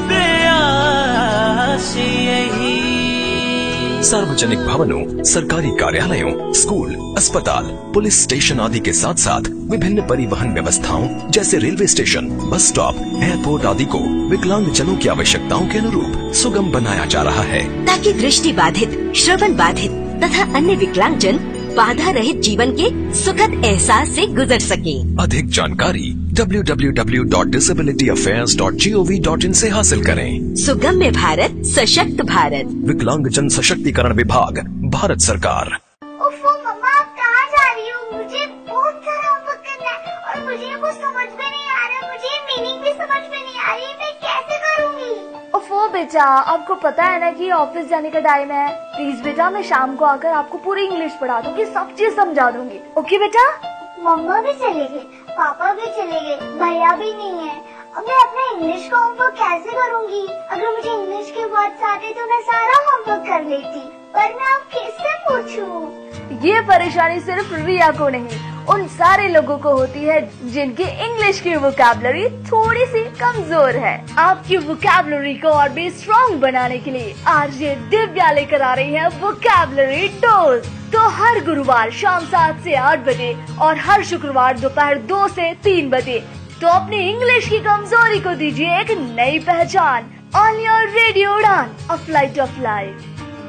प्रयास यही। सार्वजनिक भवनों, सरकारी कार्यालयों, स्कूल, अस्पताल, पुलिस स्टेशन आदि के साथ साथ विभिन्न परिवहन व्यवस्थाओं जैसे railway station, bus stop, airport आदि को विकलांग जनों की आवश्यकताओं के अनुरूप सुगम बनाया जा रहा है, ताकि दृष्टि बाधित, श्रवण बाधित तथा अन्य विकलांग जन बाधा रहित जीवन के सुखद एहसास से गुजर सके। अधिक जानकारी W W W dot disability affairs dot G O V dot in से हासिल करें। सुगम्य भारत, सशक्त भारत, विकलांग जन सशक्तिकरण विभाग, भारत सरकार। ओफो मम्मा, आप कहाँ जा रही हो? मुझे बहुत सारा होमवर्क करना है और मुझे वो समझ में नहीं आ रहा, मुझे मीनिंग भी समझ में नहीं आ रही, मैं कैसे करूँगी? ओफो बेटा, आपको पता है ना कि ऑफिस जाने का टाइम है। प्लीज बेटा, मैं शाम को आकर आपको पूरी इंग्लिश पढ़ा दूंगी, सब चीज समझा दूंगी। ओके बेटा? मम्मा भी चले गए, पापा भी चले गए, भैया भी नहीं है। अब मैं अपना इंग्लिश का होमवर्क कैसे करूँगी? अगर मुझे इंग्लिश के वर्ड्स आते तो मैं सारा होमवर्क कर लेती, पर मैं अब किससे पूछूं? ये परेशानी सिर्फ रिया को नहीं, उन सारे लोगों को होती है जिनकी इंग्लिश की वोकैबुलरी थोड़ी सी कमजोर है। आपकी वोकैबुलरी को और भी स्ट्रॉन्ग बनाने के लिए आरजे दिव्या लेकर आ रही है वोकैबुलरी डोज। तो हर गुरुवार शाम सात से आठ बजे और हर शुक्रवार दोपहर दो से तीन बजे तो अपनी इंग्लिश की कमजोरी को दीजिए एक नई पहचान। On your radio Udaan, a flight of life.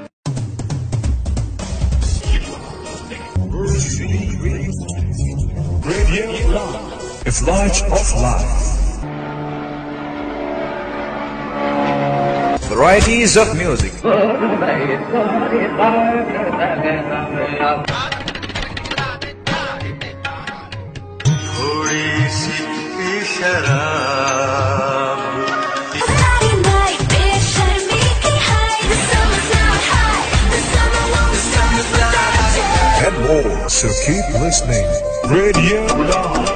Radio Udaan, a flight of life. Varieties of music. थोड़ी सी शराब, and more, so keep listening. Radio Udaan.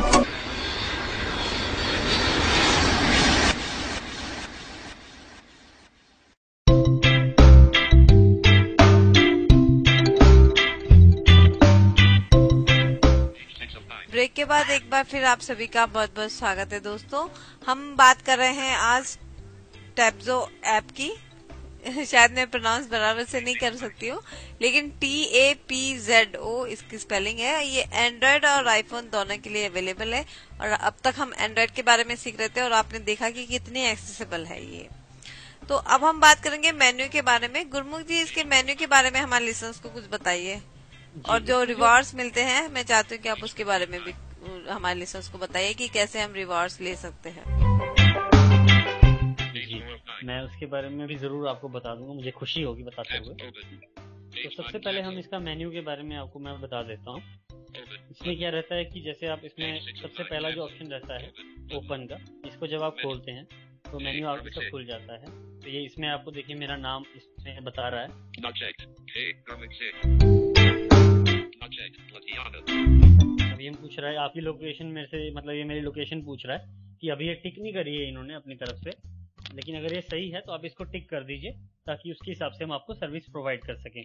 Break के बाद एक बार फिर आप सभी का बहुत बहुत स्वागत है दोस्तों। हम बात कर रहे हैं आज टैप्जो ऐप की। शायद मैं प्रोनाउंस बराबर से नहीं कर सकती हूँ, लेकिन T A P Z O इसकी स्पेलिंग है। ये एंड्रॉयड और आईफोन दोनों के लिए अवेलेबल है और अब तक हम एंड्रॉयड के बारे में सीख रहे थे और आपने देखा कि कितनी एक्सेसिबल है ये। तो अब हम बात करेंगे मेन्यू के बारे में। गुरमुख जी, इसके मेन्यू के बारे में हमारे लिसनर्स को कुछ बताइए, और जो रिवार्ड्स मिलते हैं मैं चाहती हूँ कि आप उसके बारे में भी हमारे लिसनर्स को बताइए कि कैसे हम रिवार्ड्स ले सकते हैं। जी, मैं उसके बारे में भी जरूर आपको बता दूंगा, मुझे खुशी होगी बताते हुए। तो सबसे पहले हम इसका मेन्यू के बारे में आपको मैं बता देता हूँ। इसमें क्या रहता है कि जैसे आप इसमें सबसे पहला जो ऑप्शन रहता है ओपन का, इसको जब आप खोलते हैं तो मेन्यू आपका खुल जाता है। तो ये इसमें आपको देखिए मेरा नाम इसमें बता रहा है। अभी हम पूछ रहा है आपकी लोकेशन मेरे से, मतलब ये मेरी लोकेशन पूछ रहा है कि अभी ये टिक नहीं करी है इन्होंने अपनी तरफ से, लेकिन अगर ये सही है तो आप इसको टिक कर दीजिए ताकि उसके हिसाब से हम आपको सर्विस प्रोवाइड कर सकें।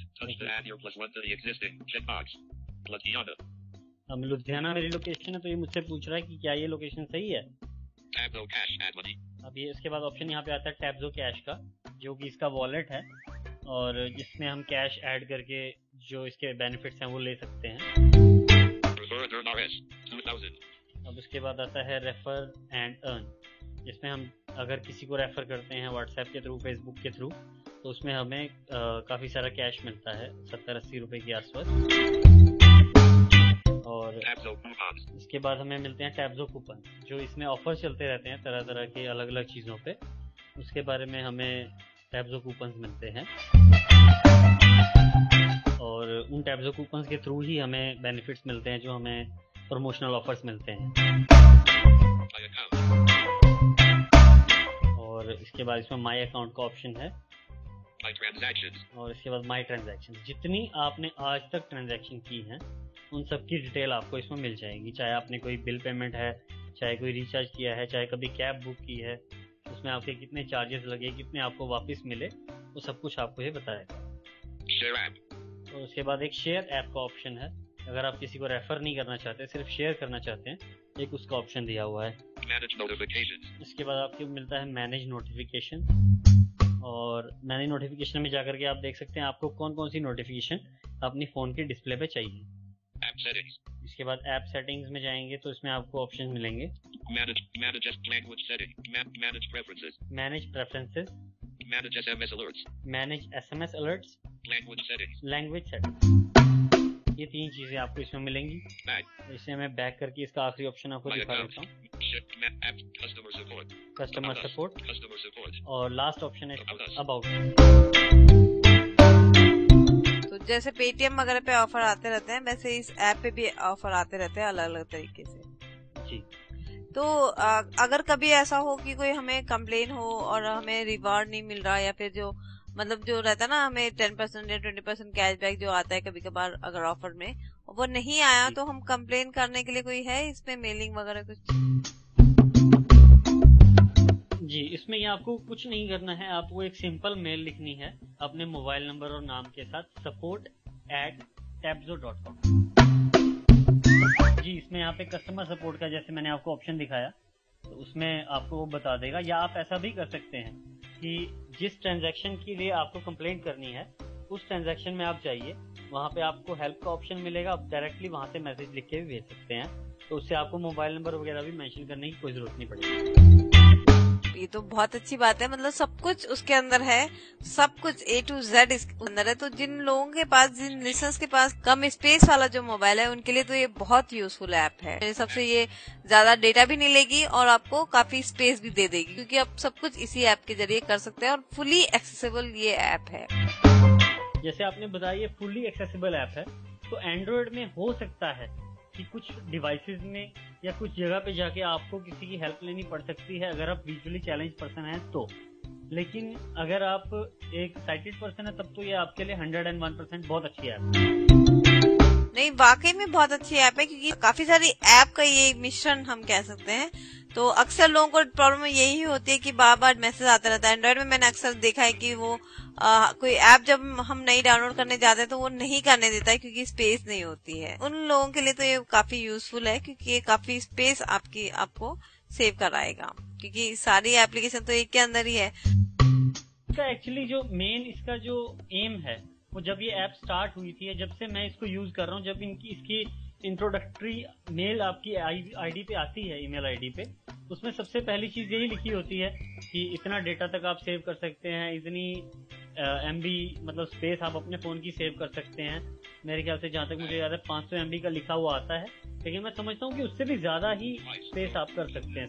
अब लुधियाना मेरी लोकेशन है तो ये मुझसे पूछ रहा है कि क्या ये लोकेशन सही है। अब ये इसके बाद ऑप्शन यहाँ पे आता है टैप्जो कैश का, जो कि इसका वॉलेट है और जिसमें हम कैश ऐड करके जो इसके बेनिफिट्स हैं वो ले सकते हैं। अब उसके बाद आता है रेफर एंड अर्न, जिसमें हम अगर किसी को रेफर करते हैं व्हाट्सएप के थ्रू, फेसबुक के थ्रू, तो उसमें हमें आ, काफ़ी सारा कैश मिलता है, सत्तर अस्सी रुपए के आसपास। और इसके बाद हमें मिलते हैं टैब्जो कूपन, जो इसमें ऑफर चलते रहते हैं तरह तरह के अलग अलग चीज़ों पे। उसके बारे में हमें टैब्जो कूपन मिलते हैं और उन टैब्जो कूपन के थ्रू ही हमें बेनिफिट्स मिलते हैं, जो हमें प्रमोशनल ऑफर्स मिलते हैं। और इसके बाद इसमें माई अकाउंट का ऑप्शन है और इसके बाद माई ट्रांजैक्शन। जितनी आपने आज तक ट्रांजैक्शन की हैं उन सब की डिटेल आपको इसमें मिल जाएगी, चाहे आपने कोई बिल पेमेंट है, चाहे कोई रिचार्ज किया है, चाहे कभी कैब बुक की है, उसमें आपके कितने चार्जेस लगे, कितने आपको वापस मिले, वो सब कुछ आपको ये बताएगा। और उसके बाद एक शेयर ऐप का ऑप्शन है, अगर आप किसी को रेफर नहीं करना चाहते, सिर्फ शेयर करना चाहते हैं, एक उसका ऑप्शन दिया हुआ है। इसके बाद आपको मिलता है मैनेज नोटिफिकेशन, और मैनेज नोटिफिकेशन में जाकर के आप देख सकते हैं आपको कौन कौन सी नोटिफिकेशन अपनी फोन के डिस्प्ले पे चाहिए। इसके बाद ऐप सेटिंग्स में जाएंगे तो इसमें आपको ऑप्शन मिलेंगे manage preferences, manage SMS alerts, language settings. ये तीन चीजें आपको इसमें मिलेंगी। इसे मैं बैक करके इसका आखिरी ऑप्शन आपको दिखा देता हूँ, कस्टमर सपोर्ट, और लास्ट ऑप्शन है अबाउट। तो जैसे पेटीएम वगैरह पे ऑफर आते रहते हैं, वैसे इस ऐप पे भी ऑफर आते रहते हैं अलग अलग तरीके से जी। तो आ, अगर कभी ऐसा हो कि कोई हमें कंप्लेन हो और हमें रिवार्ड नहीं मिल रहा, या फिर जो मतलब जो रहता है ना हमें टेन परसेंट या ट्वेंटी परसेंट कैशबैक जो आता है कभी कभार अगर ऑफर में, वो नहीं आया, तो हम कंप्लेन करने के लिए कोई है इसमें मेलिंग वगैरह कुछ? जी, इसमें ये आपको कुछ नहीं करना है, आपको एक सिंपल मेल लिखनी है अपने मोबाइल नंबर और नाम के साथ, support at Tapzo dot com. जी, इसमें यहाँ पे कस्टमर सपोर्ट का जैसे मैंने आपको ऑप्शन दिखाया, तो उसमें आपको वो बता देगा। या आप ऐसा भी कर सकते हैं कि जिस ट्रांजैक्शन के लिए आपको कंप्लेंट करनी है उस ट्रांजैक्शन में आप जाइए, वहाँ पे आपको हेल्प का ऑप्शन मिलेगा, आप डायरेक्टली वहाँ से मैसेज लिख के भी भेज सकते हैं, तो उससे आपको मोबाइल नंबर वगैरह भी मेंशन करने की कोई जरूरत नहीं पड़ेगी। ये तो बहुत अच्छी बात है, मतलब सब कुछ उसके अंदर है, सब कुछ ए टू जेड इसके अंदर है। तो जिन लोगों के पास, जिन लिसनर्स के पास कम स्पेस वाला जो मोबाइल है, उनके लिए तो ये बहुत यूजफुल ऐप है। सबसे ये ज्यादा डेटा भी नहीं लेगी और आपको काफी स्पेस भी दे देगी, क्योंकि आप सब कुछ इसी ऐप के जरिए कर सकते हैं और फुली एक्सेसिबल ये ऐप है। जैसे आपने बताया ये फुली एक्सेसिबल ऐप है, तो एंड्रॉइड में हो सकता है कि कुछ डिवाइसेस में या कुछ जगह पे जाके आपको किसी की हेल्प लेनी पड़ सकती है, अगर आप विजुअली चैलेंज पर्सन हैं तो। लेकिन अगर आप एक साइटेड पर्सन है तब तो ये आपके लिए हंड्रेड एंड वन परसेंट बहुत अच्छी ऐप है। नहीं, वाकई में बहुत अच्छी ऐप है, क्योंकि काफी सारी ऐप का ये मिश्रण हम कह सकते हैं। तो अक्सर लोगों को प्रॉब्लम यही होती है कि बार बार मैसेज आता रहता है। एंड्रॉइड में मैंने अक्सर देखा है कि वो आ, कोई ऐप जब हम नई डाउनलोड करने जाते हैं तो वो नहीं करने देता है, क्योंकि स्पेस नहीं होती है। उन लोगों के लिए तो ये काफी यूजफुल है, क्योंकि ये काफी स्पेस आपकी आपको सेव कराएगा, क्योंकि सारी एप्लीकेशन तो एक के अंदर ही है। इसका एक्चुअली जो मेन इसका जो एम है, वो जब ये ऐप स्टार्ट हुई थी, जब से मैं इसको यूज कर रहा हूँ, जब इनकी इसकी इंट्रोडक्टरी मेल आपकी आईडी पे आती है, ईमेल आईडी पे, उसमें सबसे पहली चीज यही लिखी होती है कि इतना डेटा तक आप सेव कर सकते हैं, इतनी एमबी मतलब स्पेस आप अपने फोन की सेव कर सकते हैं। मेरे ख्याल से जहाँ तक मुझे याद है पाँच सौ एमबी का लिखा हुआ आता है, लेकिन मैं समझता हूँ कि उससे भी ज्यादा ही स्पेस आप कर सकते हैं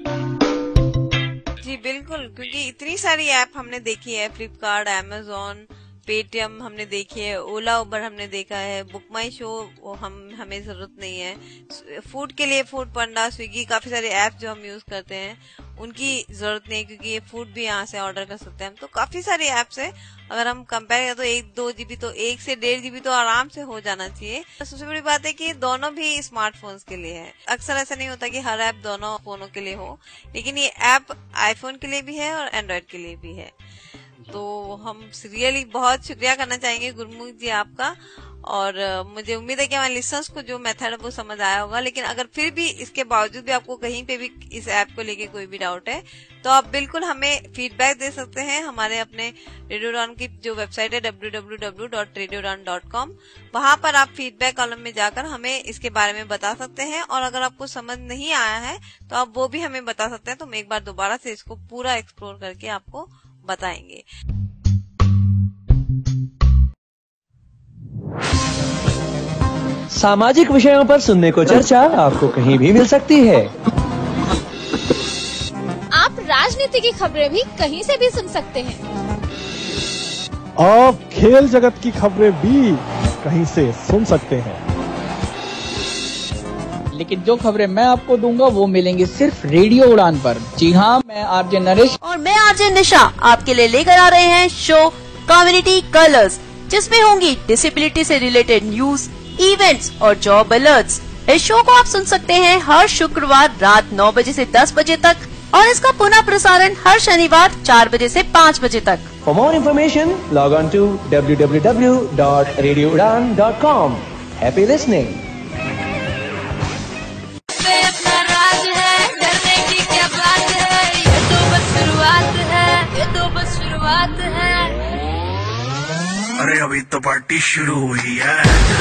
सेव। जी बिल्कुल, क्योंकि इतनी सारी ऐप हमने देखी है, फ्लिपकार्ट, अमेजोन, पेटीएम हमने देखी है, ओला उबर हमने देखा है, बुक माई शो वो हम हमें जरूरत नहीं है, फूड के लिए फूड पांडा, स्विगी, काफी सारे ऐप जो हम यूज करते हैं उनकी जरूरत नहीं है, क्योंकि ये फूड भी यहाँ से ऑर्डर कर सकते हैं हम। तो काफी सारे ऐप्स है, अगर हम कंपेयर करें तो एक दो जीबी तो एक से डेढ़ जीबी तो आराम से हो जाना चाहिए। सबसे बड़ी बात है कि दोनों भी स्मार्टफोन्स के लिए है। अक्सर ऐसा नहीं होता कि हर ऐप दोनों फोनों के लिए हो, लेकिन ये ऐप आईफोन के लिए भी है और एंड्रॉइड के लिए भी है। तो हम रियली बहुत शुक्रिया करना चाहेंगे गुरमुख जी आपका, और मुझे उम्मीद है कि हमारे लिसनर्स को जो मेथड है वो समझ आया होगा। लेकिन अगर फिर भी इसके बावजूद भी आपको कहीं पे भी इस ऐप को लेके कोई भी डाउट है तो आप बिल्कुल हमें फीडबैक दे सकते हैं हमारे अपने रेडियो उड़ान की जो वेबसाइट है W W W dot radio Udaan dot com, वहां पर आप फीडबैक कॉलम में जाकर हमें इसके बारे में बता सकते हैं। और अगर आपको समझ नहीं आया है तो आप वो भी हमें बता सकते हैं, तो हम एक बार दोबारा से इसको पूरा एक्सप्लोर करके आपको बताएंगे। सामाजिक विषयों पर सुनने को चर्चा आपको कहीं भी मिल सकती है। आप राजनीति की खबरें भी कहीं से भी सुन सकते हैं। आप खेल जगत की खबरें भी कहीं से सुन सकते हैं। लेकिन जो खबरें मैं आपको दूंगा वो मिलेंगी सिर्फ रेडियो उड़ान पर। जी हाँ, मैं आरजे नरेश और मैं आरजे निशा आपके लिए लेकर आ रहे हैं शो कम्युनिटी कलर्स, जिसमें होंगी डिसेबिलिटी से रिलेटेड न्यूज, इवेंट्स और जॉब अलर्ट्स। इस शो को आप सुन सकते हैं हर शुक्रवार रात नौ बजे से दस बजे तक और इसका पुनः प्रसारण हर शनिवार चार बजे से पाँच बजे तक। For more information, log on to w w w dot radio udan dot com. Happy listening. अरे अभी तो पार्टी शुरू हुई है।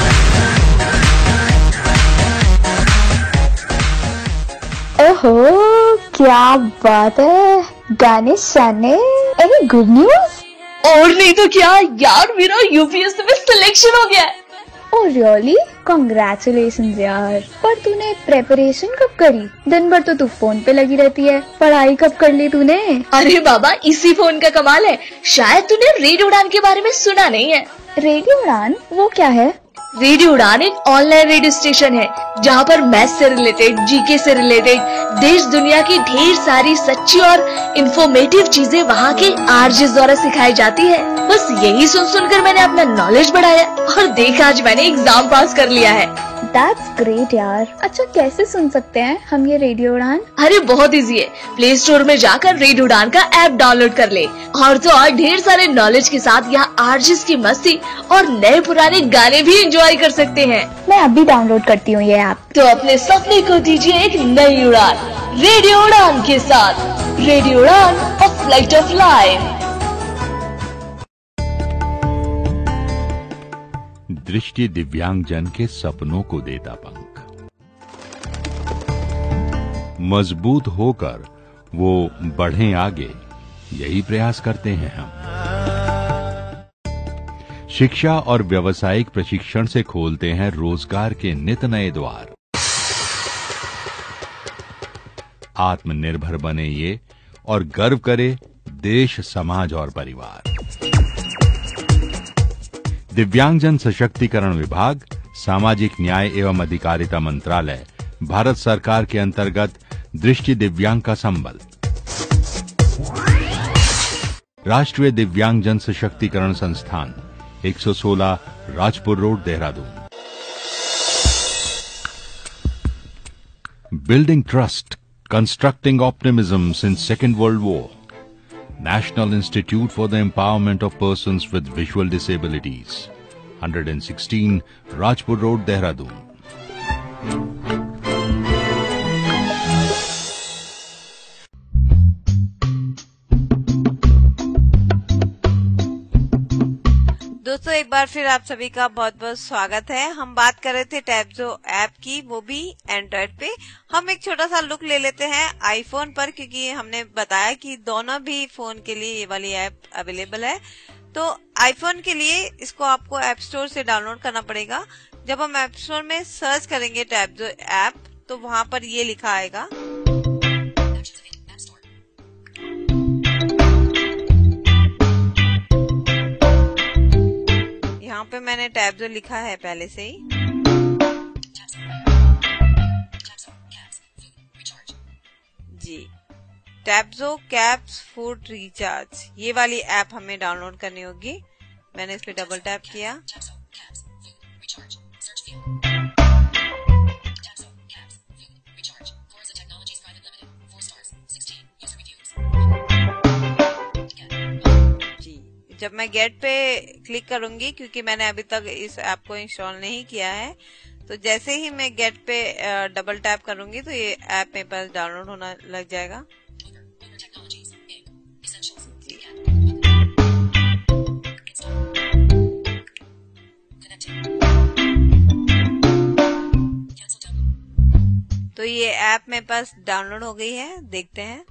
ओहो, क्या बात है गाने शाने। Any good news? और नहीं तो क्या यार, मेरा यूपीएससी में सिलेक्शन हो गया है। Oh really? कांग्रेचुलेशंस यार। पर तूने प्रेपरेशन कब करी? दिन भर तो तू फोन पे लगी रहती है, पढ़ाई कब कर ली तूने? अरे बाबा, इसी फोन का कमाल है। शायद तूने रेडियो उड़ान के बारे में सुना नहीं है। रेडियो उड़ान वो क्या है? रेडियो उड़ान एक ऑनलाइन रेडियो स्टेशन है जहाँ पर मैथ्स से रिलेटेड, जीके से रिलेटेड, देश दुनिया की ढेर सारी सच्ची और इन्फॉर्मेटिव चीजें वहाँ के आरजेस द्वारा सिखाई जाती है। बस यही सुन सुनकर मैंने अपना नॉलेज बढ़ाया और देख आज मैंने एग्जाम पास कर लिया है। That's great यार। अच्छा, कैसे सुन सकते हैं हम ये रेडियो उड़ान? अरे बहुत इजी है। प्ले स्टोर में जाकर रेडियो उड़ान का ऐप डाउनलोड कर ले और तो और ढेर सारे नॉलेज के साथ यहाँ आरजेस की मस्ती और नए पुराने गाने भी एंजॉय कर सकते हैं। मैं अभी डाउनलोड करती हूँ ये ऐप। तो अपने सपने को दीजिए एक नई उड़ान रेडियो उड़ान के साथ। Radio Udaan, a flight of life. दृष्टि दिव्यांगजन के सपनों को देता पंख। मजबूत होकर वो बढ़ें आगे, यही प्रयास करते हैं हम। शिक्षा और व्यावसायिक प्रशिक्षण से खोलते हैं रोजगार के नित नए द्वार। आत्मनिर्भर बने ये और गर्व करे देश, समाज और परिवार। दिव्यांगजन सशक्तिकरण विभाग, सामाजिक न्याय एवं अधिकारिता मंत्रालय, भारत सरकार के अंतर्गत दृष्टि दिव्यांग का संबल। राष्ट्रीय दिव्यांगजन सशक्तिकरण संस्थान, एक सौ सोलह Rajpur road, Dehradun. Building trust, constructing optimism since second world war. National Institute for the Empowerment of Persons with Visual Disabilities, one sixteen Rajpur Road, Dehradun. दोस्तों, एक बार फिर आप सभी का बहुत बहुत स्वागत है। हम बात कर रहे थे टैप्जो ऐप की, वो भी एंड्रॉइड पे। हम एक छोटा सा लुक ले लेते हैं आईफोन पर, क्योंकि हमने बताया कि दोनों भी फोन के लिए ये वाली ऐप अवेलेबल है। तो आईफोन के लिए इसको आपको ऐप स्टोर से डाउनलोड करना पड़ेगा। जब हम ऐप स्टोर में सर्च करेंगे टैप्जो ऐप, तो वहां पर ये लिखा आएगा यहाँ पे मैंने टैप्जो लिखा है पहले से ही। जी, टैप्जो कैप्स फूड रिचार्ज, ये वाली ऐप हमें डाउनलोड करनी होगी। मैंने इस पे डबल टैप किया। जब मैं गेट पे क्लिक करूंगी, क्योंकि मैंने अभी तक इस ऐप को इंस्टॉल नहीं किया है, तो जैसे ही मैं गेट पे डबल टैप करूंगी तो ये ऐप मेरे पास डाउनलोड होना लग जाएगा। तो ये ऐप मेरे पास डाउनलोड हो गई है, देखते हैं।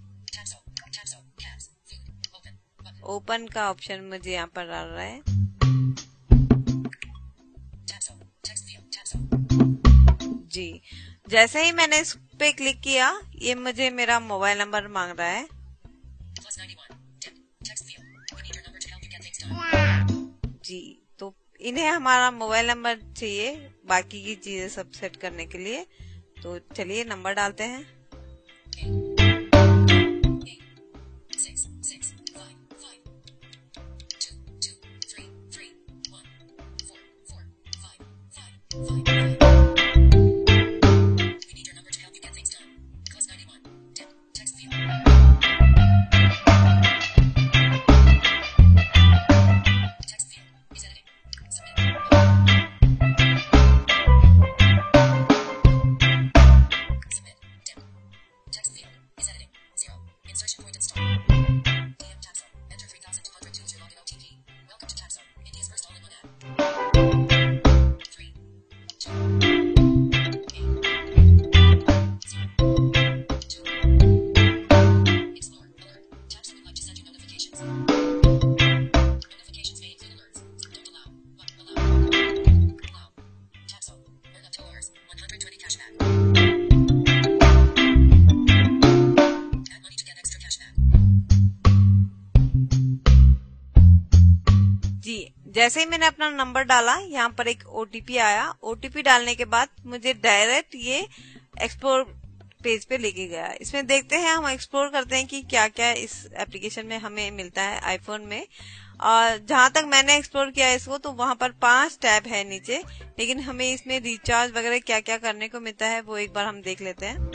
ओपन का ऑप्शन मुझे यहाँ पर आ रहा है। जी, जैसे ही मैंने इस पे क्लिक किया, ये मुझे मेरा मोबाइल नंबर मांग रहा है। जी, तो इन्हें हमारा मोबाइल नंबर चाहिए बाकी की चीजें सब सेट करने के लिए। तो चलिए नंबर डालते हैं। जैसे ही मैंने अपना नंबर डाला, यहाँ पर एक ओटीपी आया। ओटीपी डालने के बाद मुझे डायरेक्ट ये एक्सप्लोर पेज पे लेके गया। इसमें देखते हैं, हम एक्सप्लोर करते हैं कि क्या क्या इस एप्लीकेशन में हमें मिलता है आईफोन में। और जहां तक मैंने एक्सप्लोर किया इसको, तो वहां पर पांच टैब है नीचे, लेकिन हमें इसमें रिचार्ज वगैरह क्या क्या करने को मिलता है वो एक बार हम देख लेते हैं।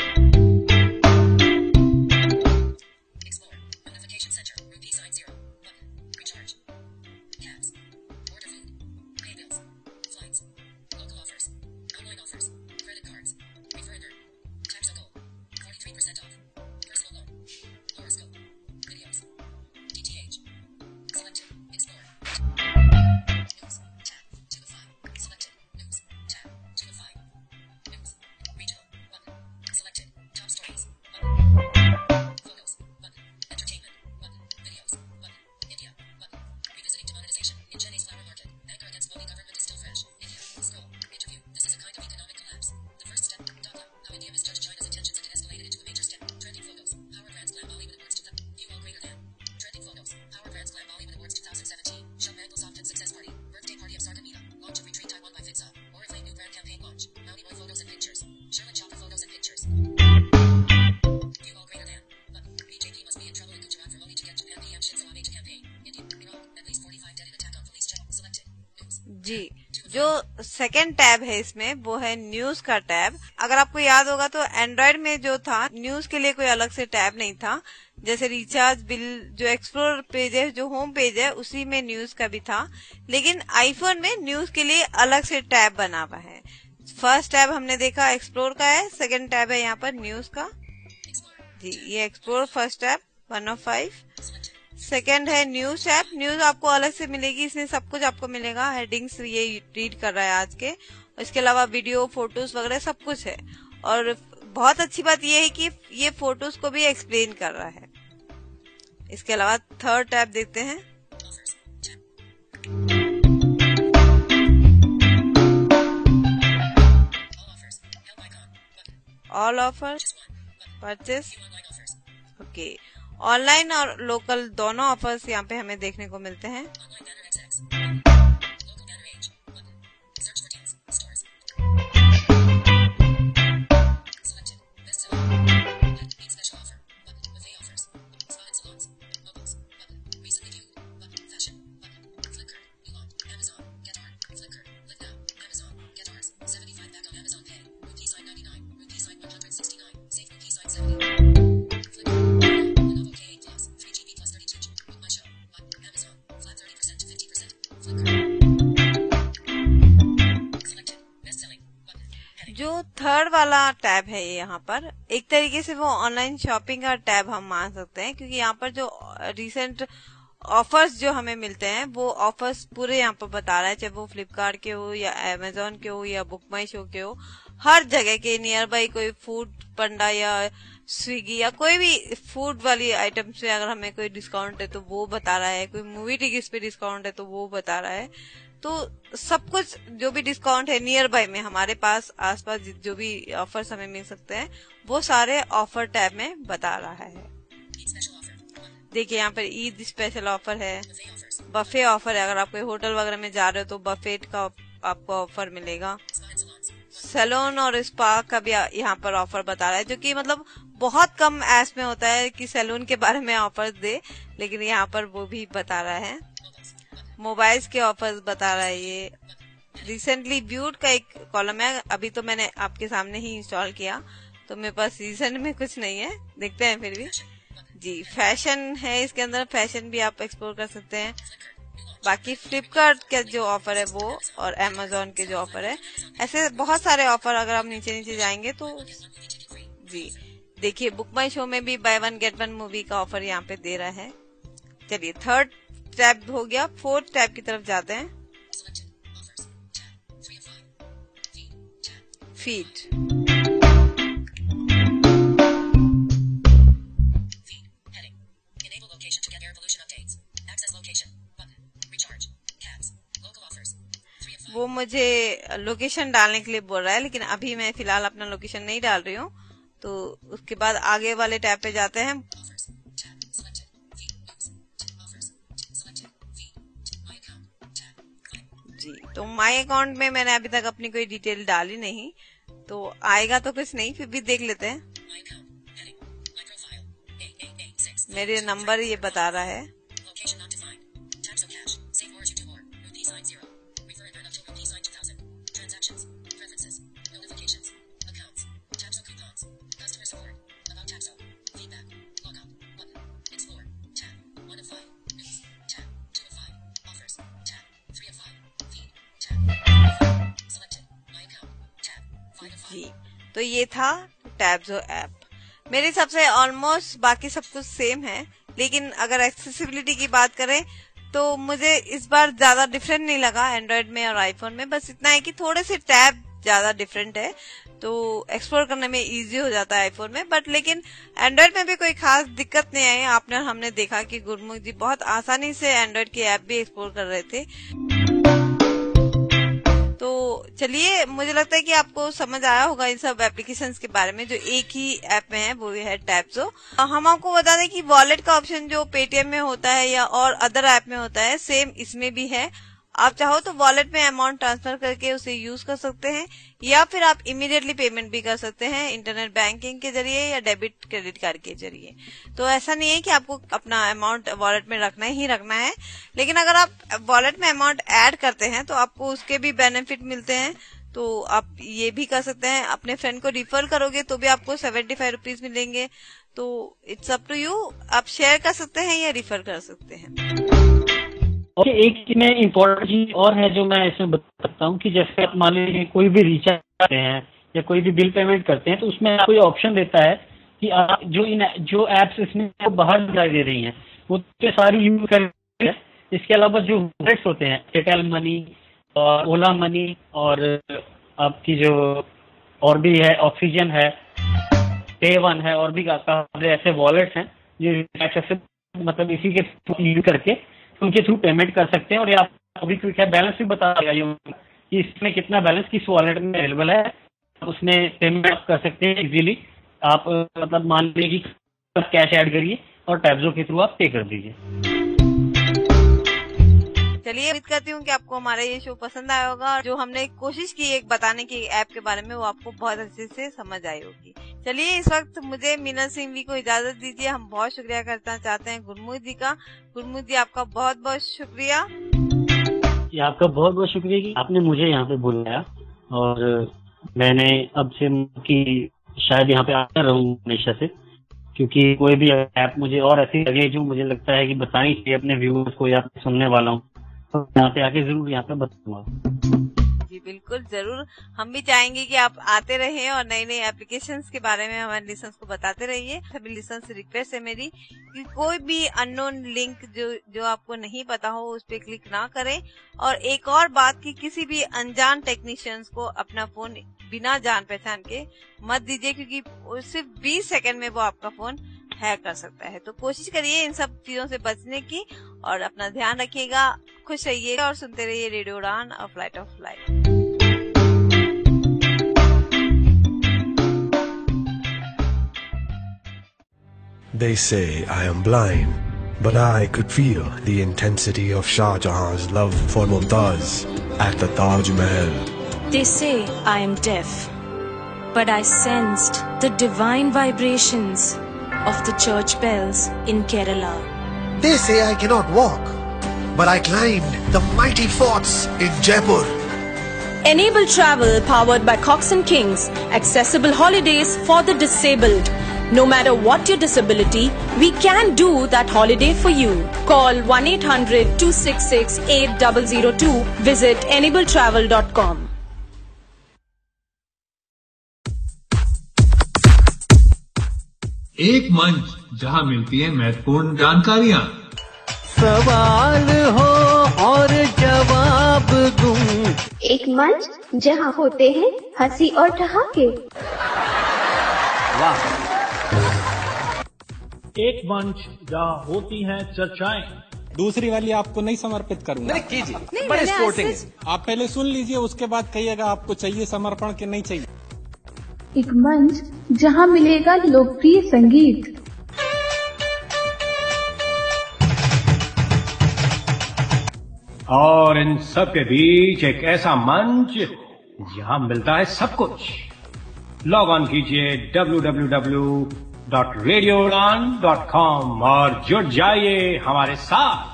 जी, जो सेकंड टैब है इसमें वो है न्यूज का टैब। अगर आपको याद होगा तो एंड्रॉइड में जो था न्यूज के लिए कोई अलग से टैब नहीं था। जैसे रिचार्ज, बिल, जो एक्सप्लोर पेज है, जो होम पेज है, उसी में न्यूज का भी था। लेकिन आईफोन में न्यूज के लिए अलग से टैब बना हुआ है। फर्स्ट टैब हमने देखा एक्सप्लोर का है, सेकंड टैब है यहाँ पर न्यूज का। जी, ये explore first tab one of five. Second है न्यूज ऐप। न्यूज आपको अलग से मिलेगी, इसमें सब कुछ आपको मिलेगा। हेडिंग्स ये रीड कर रहा है आज के। इसके अलावा वीडियो, फोटोज वगैरह सब कुछ है। और बहुत अच्छी बात ये है कि ये फोटोज को भी एक्सप्लेन कर रहा है। इसके अलावा थर्ड टैब देखते हैं। All offers, purchase, okay. Online और लोकल दोनों ऑफर्स यहाँ पे हमें देखने को मिलते हैं। थर्ड वाला टैब है ये, यहाँ पर एक तरीके से वो ऑनलाइन शॉपिंग का टैब हम मान सकते हैं, क्योंकि यहाँ पर जो रिसेंट ऑफर्स जो हमें मिलते हैं वो ऑफर्स पूरे यहाँ पर बता रहा है, चाहे वो फ्लिपकार्ट के हो या अमेजोन के हो या बुक माई शो के हो। हर जगह के नियर बाई कोई फूड पंडा या स्विगी या कोई भी फूड वाली आइटम्स पे अगर हमें कोई डिस्काउंट है तो वो बता रहा है, कोई मूवी टिकट्स पे डिस्काउंट है तो वो बता रहा है। तो सब कुछ जो भी डिस्काउंट है नियर बाय में हमारे पास आसपास जो भी ऑफर्स हमें मिल सकते हैं वो सारे ऑफर टैब में बता रहा है। देखिए यहाँ पर ईद स्पेशल ऑफर है, बफे ऑफर है, अगर आप कोई होटल वगैरह में जा रहे हो तो बफेट का आपको ऑफर मिलेगा। सैलून और स्पा का भी यहाँ पर ऑफर बता रहा है, जो कि मतलब बहुत कम एप्स में होता है कि सैलून के बारे में ऑफर दे, लेकिन यहाँ पर वो भी बता रहा है। मोबाइल्स के ऑफर्स बता रहा है। ये रिसेंटली व्यूड का एक कॉलम है, अभी तो मैंने आपके सामने ही इंस्टॉल किया तो मेरे पास रिसेंट में कुछ नहीं है, देखते हैं फिर भी। जी फैशन है, इसके अंदर फैशन भी आप एक्सप्लोर कर सकते हैं। बाकी फ्लिपकार्ट के जो ऑफर है वो और अमेजोन के जो ऑफर है, ऐसे बहुत सारे ऑफर अगर आप नीचे नीचे जाएंगे तो जी देखिए बुक माई शो में भी buy one get one movie का ऑफर यहाँ पे दे रहा है। चलिए थर्ड टैब हो गया, फोर्थ टैब की तरफ जाते हैं। फीड वो मुझे लोकेशन डालने के लिए बोल रहा है, लेकिन अभी मैं फिलहाल अपना लोकेशन नहीं डाल रही हूँ। तो उसके बाद आगे वाले टैब पे जाते हैं। जी तो माय अकाउंट में मैंने अभी तक अपनी कोई डिटेल डाली नहीं, तो आएगा तो कुछ नहीं, फिर भी देख लेते हैं। मेरे नंबर ये बता रहा है। जी तो ये था टैब्जो ऐप। मेरे हिसाब से ऑलमोस्ट बाकी सब कुछ सेम है, लेकिन अगर एक्सेसिबिलिटी की बात करें तो मुझे इस बार ज्यादा डिफरेंट नहीं लगा एंड्रॉइड में और आईफोन में। बस इतना है कि थोड़े से टैब ज्यादा डिफरेंट है तो एक्सप्लोर करने में इजी हो जाता है आईफोन में, बट लेकिन एंड्रॉइड में भी कोई खास दिक्कत नहीं आई। आपने हमने देखा कि गुरमुख जी बहुत आसानी से एंड्रॉइड के ऐप भी एक्सप्लोर कर रहे थे। तो चलिए मुझे लगता है कि आपको समझ आया होगा इन सब एप्लीकेशंस के बारे में जो एक ही ऐप में है, वो है टैब्जो। हम आपको बता दें कि वॉलेट का ऑप्शन जो पेटीएम में होता है या और अदर ऐप में होता है, सेम इसमें भी है। आप चाहो तो वॉलेट में अमाउंट ट्रांसफर करके उसे यूज कर सकते हैं, या फिर आप इमीडिएटली पेमेंट भी कर सकते हैं इंटरनेट बैंकिंग के जरिए या डेबिट क्रेडिट कार्ड के जरिए। तो ऐसा नहीं है कि आपको अपना अमाउंट वॉलेट में रखना ही रखना है, लेकिन अगर आप वॉलेट में अमाउंट ऐड करते हैं तो आपको उसके भी बेनिफिट मिलते हैं। तो आप ये भी कर सकते हैं, अपने फ्रेंड को रिफर करोगे तो भी आपको सेवेंटी फाइव रुपीज मिलेंगे। तो इट्स अप टू यू, आप शेयर कर सकते हैं या रिफर कर सकते हैं। ओके okay, एक चीज में इम्पोर्टेंट चीज और है जो मैं इसमें बता सकता हूँ कि जैसे आप मान लीजिए कोई भी रिचार्ज करते हैं या कोई भी बिल पेमेंट करते हैं तो उसमें आपको ये ऑप्शन देता है कि आप जो इन जो एप्स इसमें आपको बाहर दिखाई दे रही हैं वो तो सारी यूज कर रहे हैं। इसके अलावा जो वॉलेट्स होते हैं एयरटेल मनी और ओला मनी और आपकी जो और भी है ऑक्सीजन है, पे वन है, और भी काफी ऐसे वॉलेट्स हैं जो मतलब इसी के यूज करके उनके थ्रू पेमेंट कर सकते हैं। और ये आपको अभी क्विक है बैलेंस भी बता देगा कि इसमें कितना बैलेंस किस वॉलेट में अवेलेबल है, उसमें पेमेंट आप कर सकते हैं इजीली। आप मतलब मान लीजिए कि कैश ऐड करिए और टैब्जो के थ्रू आप पे कर दीजिए। चलिए उम्मीद करती हूँ कि आपको हमारा ये शो पसंद आया होगा। जो हमने कोशिश की एक बताने की ऐप के बारे में वो आपको बहुत अच्छे से समझ आई होगी। चलिए इस वक्त मुझे मीना सिंह जी को इजाजत दीजिए। हम बहुत शुक्रिया करना चाहते हैं गुरमुख जी का। गुरमुख जी आपका बहुत बहुत शुक्रिया। आपका बहुत बहुत शुक्रिया कि आपने मुझे यहाँ पे बुलाया, और मैंने अब से की शायद यहाँ पे आकर रहूँ हमेशा से, क्योंकि कोई भी ऐप मुझे और ऐसी लगे जो मुझे लगता है कि बतानी चाहिए अपने व्यूअर्स को या सुनने वाला हूँ, तो यहाँ पे आके जरूर यहाँ पे बताऊंगा। जी बिल्कुल जरूर, हम भी चाहेंगे कि आप आते रहिए और नई नई एप्लीकेशंस के बारे में हमारे लिसनर्स को बताते रहिए। सभी लिसनर्स से रिक्वेस्ट है मेरी कि कोई भी अननोन लिंक जो जो आपको नहीं पता हो उस पर क्लिक ना करें। और एक और बात कि किसी भी अनजान टेक्नीशियंस को अपना फोन बिना जान पहचान के मत दीजिए, क्योंकि सिर्फ बीस सेकंड में वो आपका फोन हैक कर सकता है। तो कोशिश करिए इन सब चीजों से बचने की और अपना ध्यान रखिएगा, खुश रहिएगा और सुनते रहिए रेडियो उड़ान और flight of life. They say I am blind, but I could feel the intensity of Shah Jahan's love for Mumtaz at the Taj Mahal. They say I am deaf, but I sensed the divine vibrations of the church bells in Kerala. They say I cannot walk, but I climbed the mighty forts in Jaipur. Enable travel powered by Cox and Kings. Accessible holidays for the disabled. No matter what your disability, we can do that holiday for you. Call one eight hundred two six six eight zero zero two. Visit enable travel dot com. एक मंच जहां मिलती है महत्वपूर्ण जानकारियां, सवाल हो और जवाब दूं। एक मंच जहां होते हैं हंसी और ठहाके। वाह। एक मंच जहाँ होती हैं चर्चाएं। दूसरी वाली आपको नहीं समर्पित करूंगा। नहीं कीजिए, बड़े स्पोर्टिंग है। आप पहले सुन लीजिए, उसके बाद कहिएगा आपको चाहिए समर्पण कि नहीं चाहिए। एक मंच जहाँ मिलेगा लोकप्रिय संगीत। और इन सब के बीच एक ऐसा मंच जहाँ मिलता है सब कुछ। लॉग ऑन कीजिए W W W dot radio Udaan dot com और जुड़ जाइए हमारे साथ।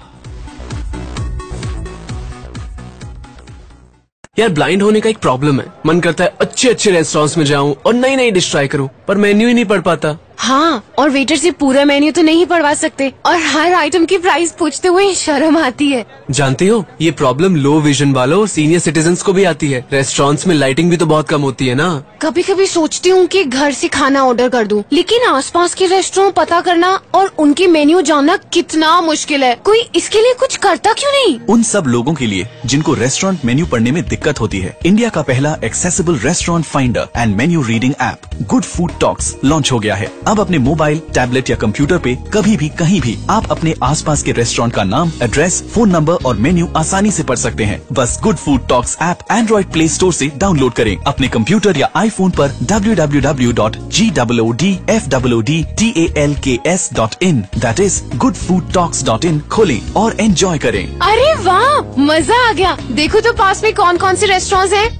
यार ब्लाइंड होने का एक प्रॉब्लम है, मन करता है अच्छे अच्छे रेस्टोरेंट्स में जाऊं और नई नई डिश ट्राई करूं, पर मेन्यू ही नहीं पढ़ पाता। हाँ, और वेटर से पूरा मेन्यू तो नहीं पढ़वा सकते और हर आइटम की प्राइस पूछते हुए शर्म आती है। जानती हो, ये प्रॉब्लम लो विजन वालों और सीनियर सिटीजन्स को भी आती है। रेस्टोरेंट्स में लाइटिंग भी तो बहुत कम होती है ना। कभी कभी सोचती हूँ कि घर से खाना ऑर्डर कर दूं, लेकिन आसपास के रेस्टोरेंट पता करना और उनके मेन्यू जानना कितना मुश्किल है। कोई इसके लिए कुछ करता क्यों नहीं? उन सब लोगों के लिए जिनको रेस्टोरेंट मेन्यू पढ़ने में दिक्कत होती है, इंडिया का पहला accessible restaurant finder and menu reading app good food talks launch हो गया है। अब अपने मोबाइल, टैबलेट या कंप्यूटर पे कभी भी कहीं भी आप अपने आसपास के रेस्टोरेंट का नाम, एड्रेस, फोन नंबर और मेन्यू आसानी से पढ़ सकते हैं। बस good food talks app Android play store से डाउनलोड करें। अपने कंप्यूटर या आईफोन पर W W W dot G O O D F O O D T A L K S dot in that is good food talks dot in खोलें और enjoy करें। अरे वाह, मजा आ गया। देखो तो पास में कौन कौन से रेस्टोरेंट्स हैं।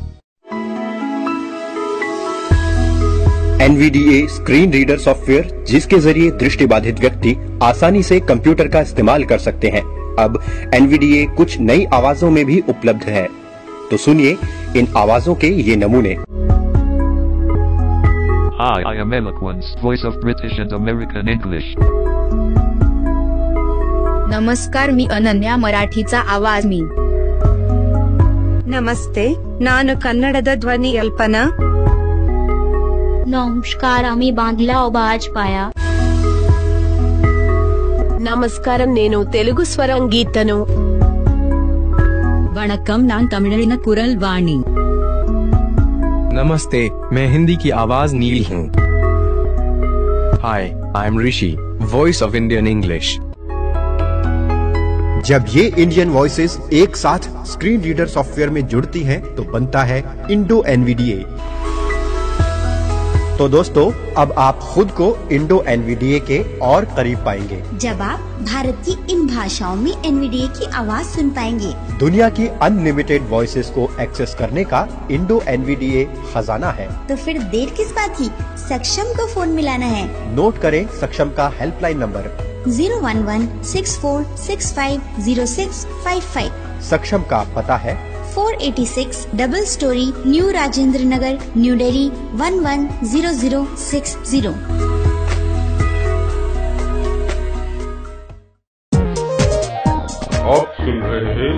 N V D A screen reader software, जिसके जरिए दृष्टिबाधित व्यक्ति आसानी से कंप्यूटर का इस्तेमाल कर सकते हैं। अब एन वी डी ए कुछ नई आवाजों में भी उपलब्ध है, तो सुनिए इन आवाजों के ये नमूने। Hi, I am Eloquence, voice of British and American English. नमस्कार, मी अनन्या, मराठीचा आवाज मी. ನಮಸ್ತೆ, ನಾನು ಕನ್ನಡದ ಧ್ವನಿ ಅಲ್ಪನಾ. नमस्कार, आम्ही बांधला आवाज पाया. నమస్కారం, నేను తెలుగు స్వరం గీతను. वणक्कम, नान तमिलिन कुरल वाणी. नमस्ते, मैं हिंदी की आवाज नील हूँ. Hi, I am Rishi, voice of Indian English. जब ये इंडियन वॉइसेस एक साथ स्क्रीन रीडर सॉफ्टवेयर में जुड़ती हैं, तो बनता है Indo N V D A. तो दोस्तों, अब आप खुद को Indo N V D A के और करीब पाएंगे जब आप भारत की इन भाषाओं में एन वी डी ए की आवाज सुन पाएंगे। दुनिया की अनलिमिटेड वॉइसेस को एक्सेस करने का Indo N V D A खजाना है। तो फिर देर किस बात की, सक्षम को फोन मिलाना है। नोट करें सक्षम का helpline number zero one one six four six five zero six five five. Saksham का पता है four eighty six double storey new Rajendra Nagar, new Delhi one one zero zero six zero. आप सुन रहे हैं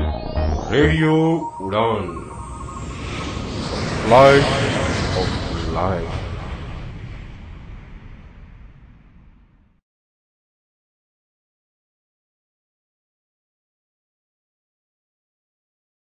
radio Udaan, flight of life.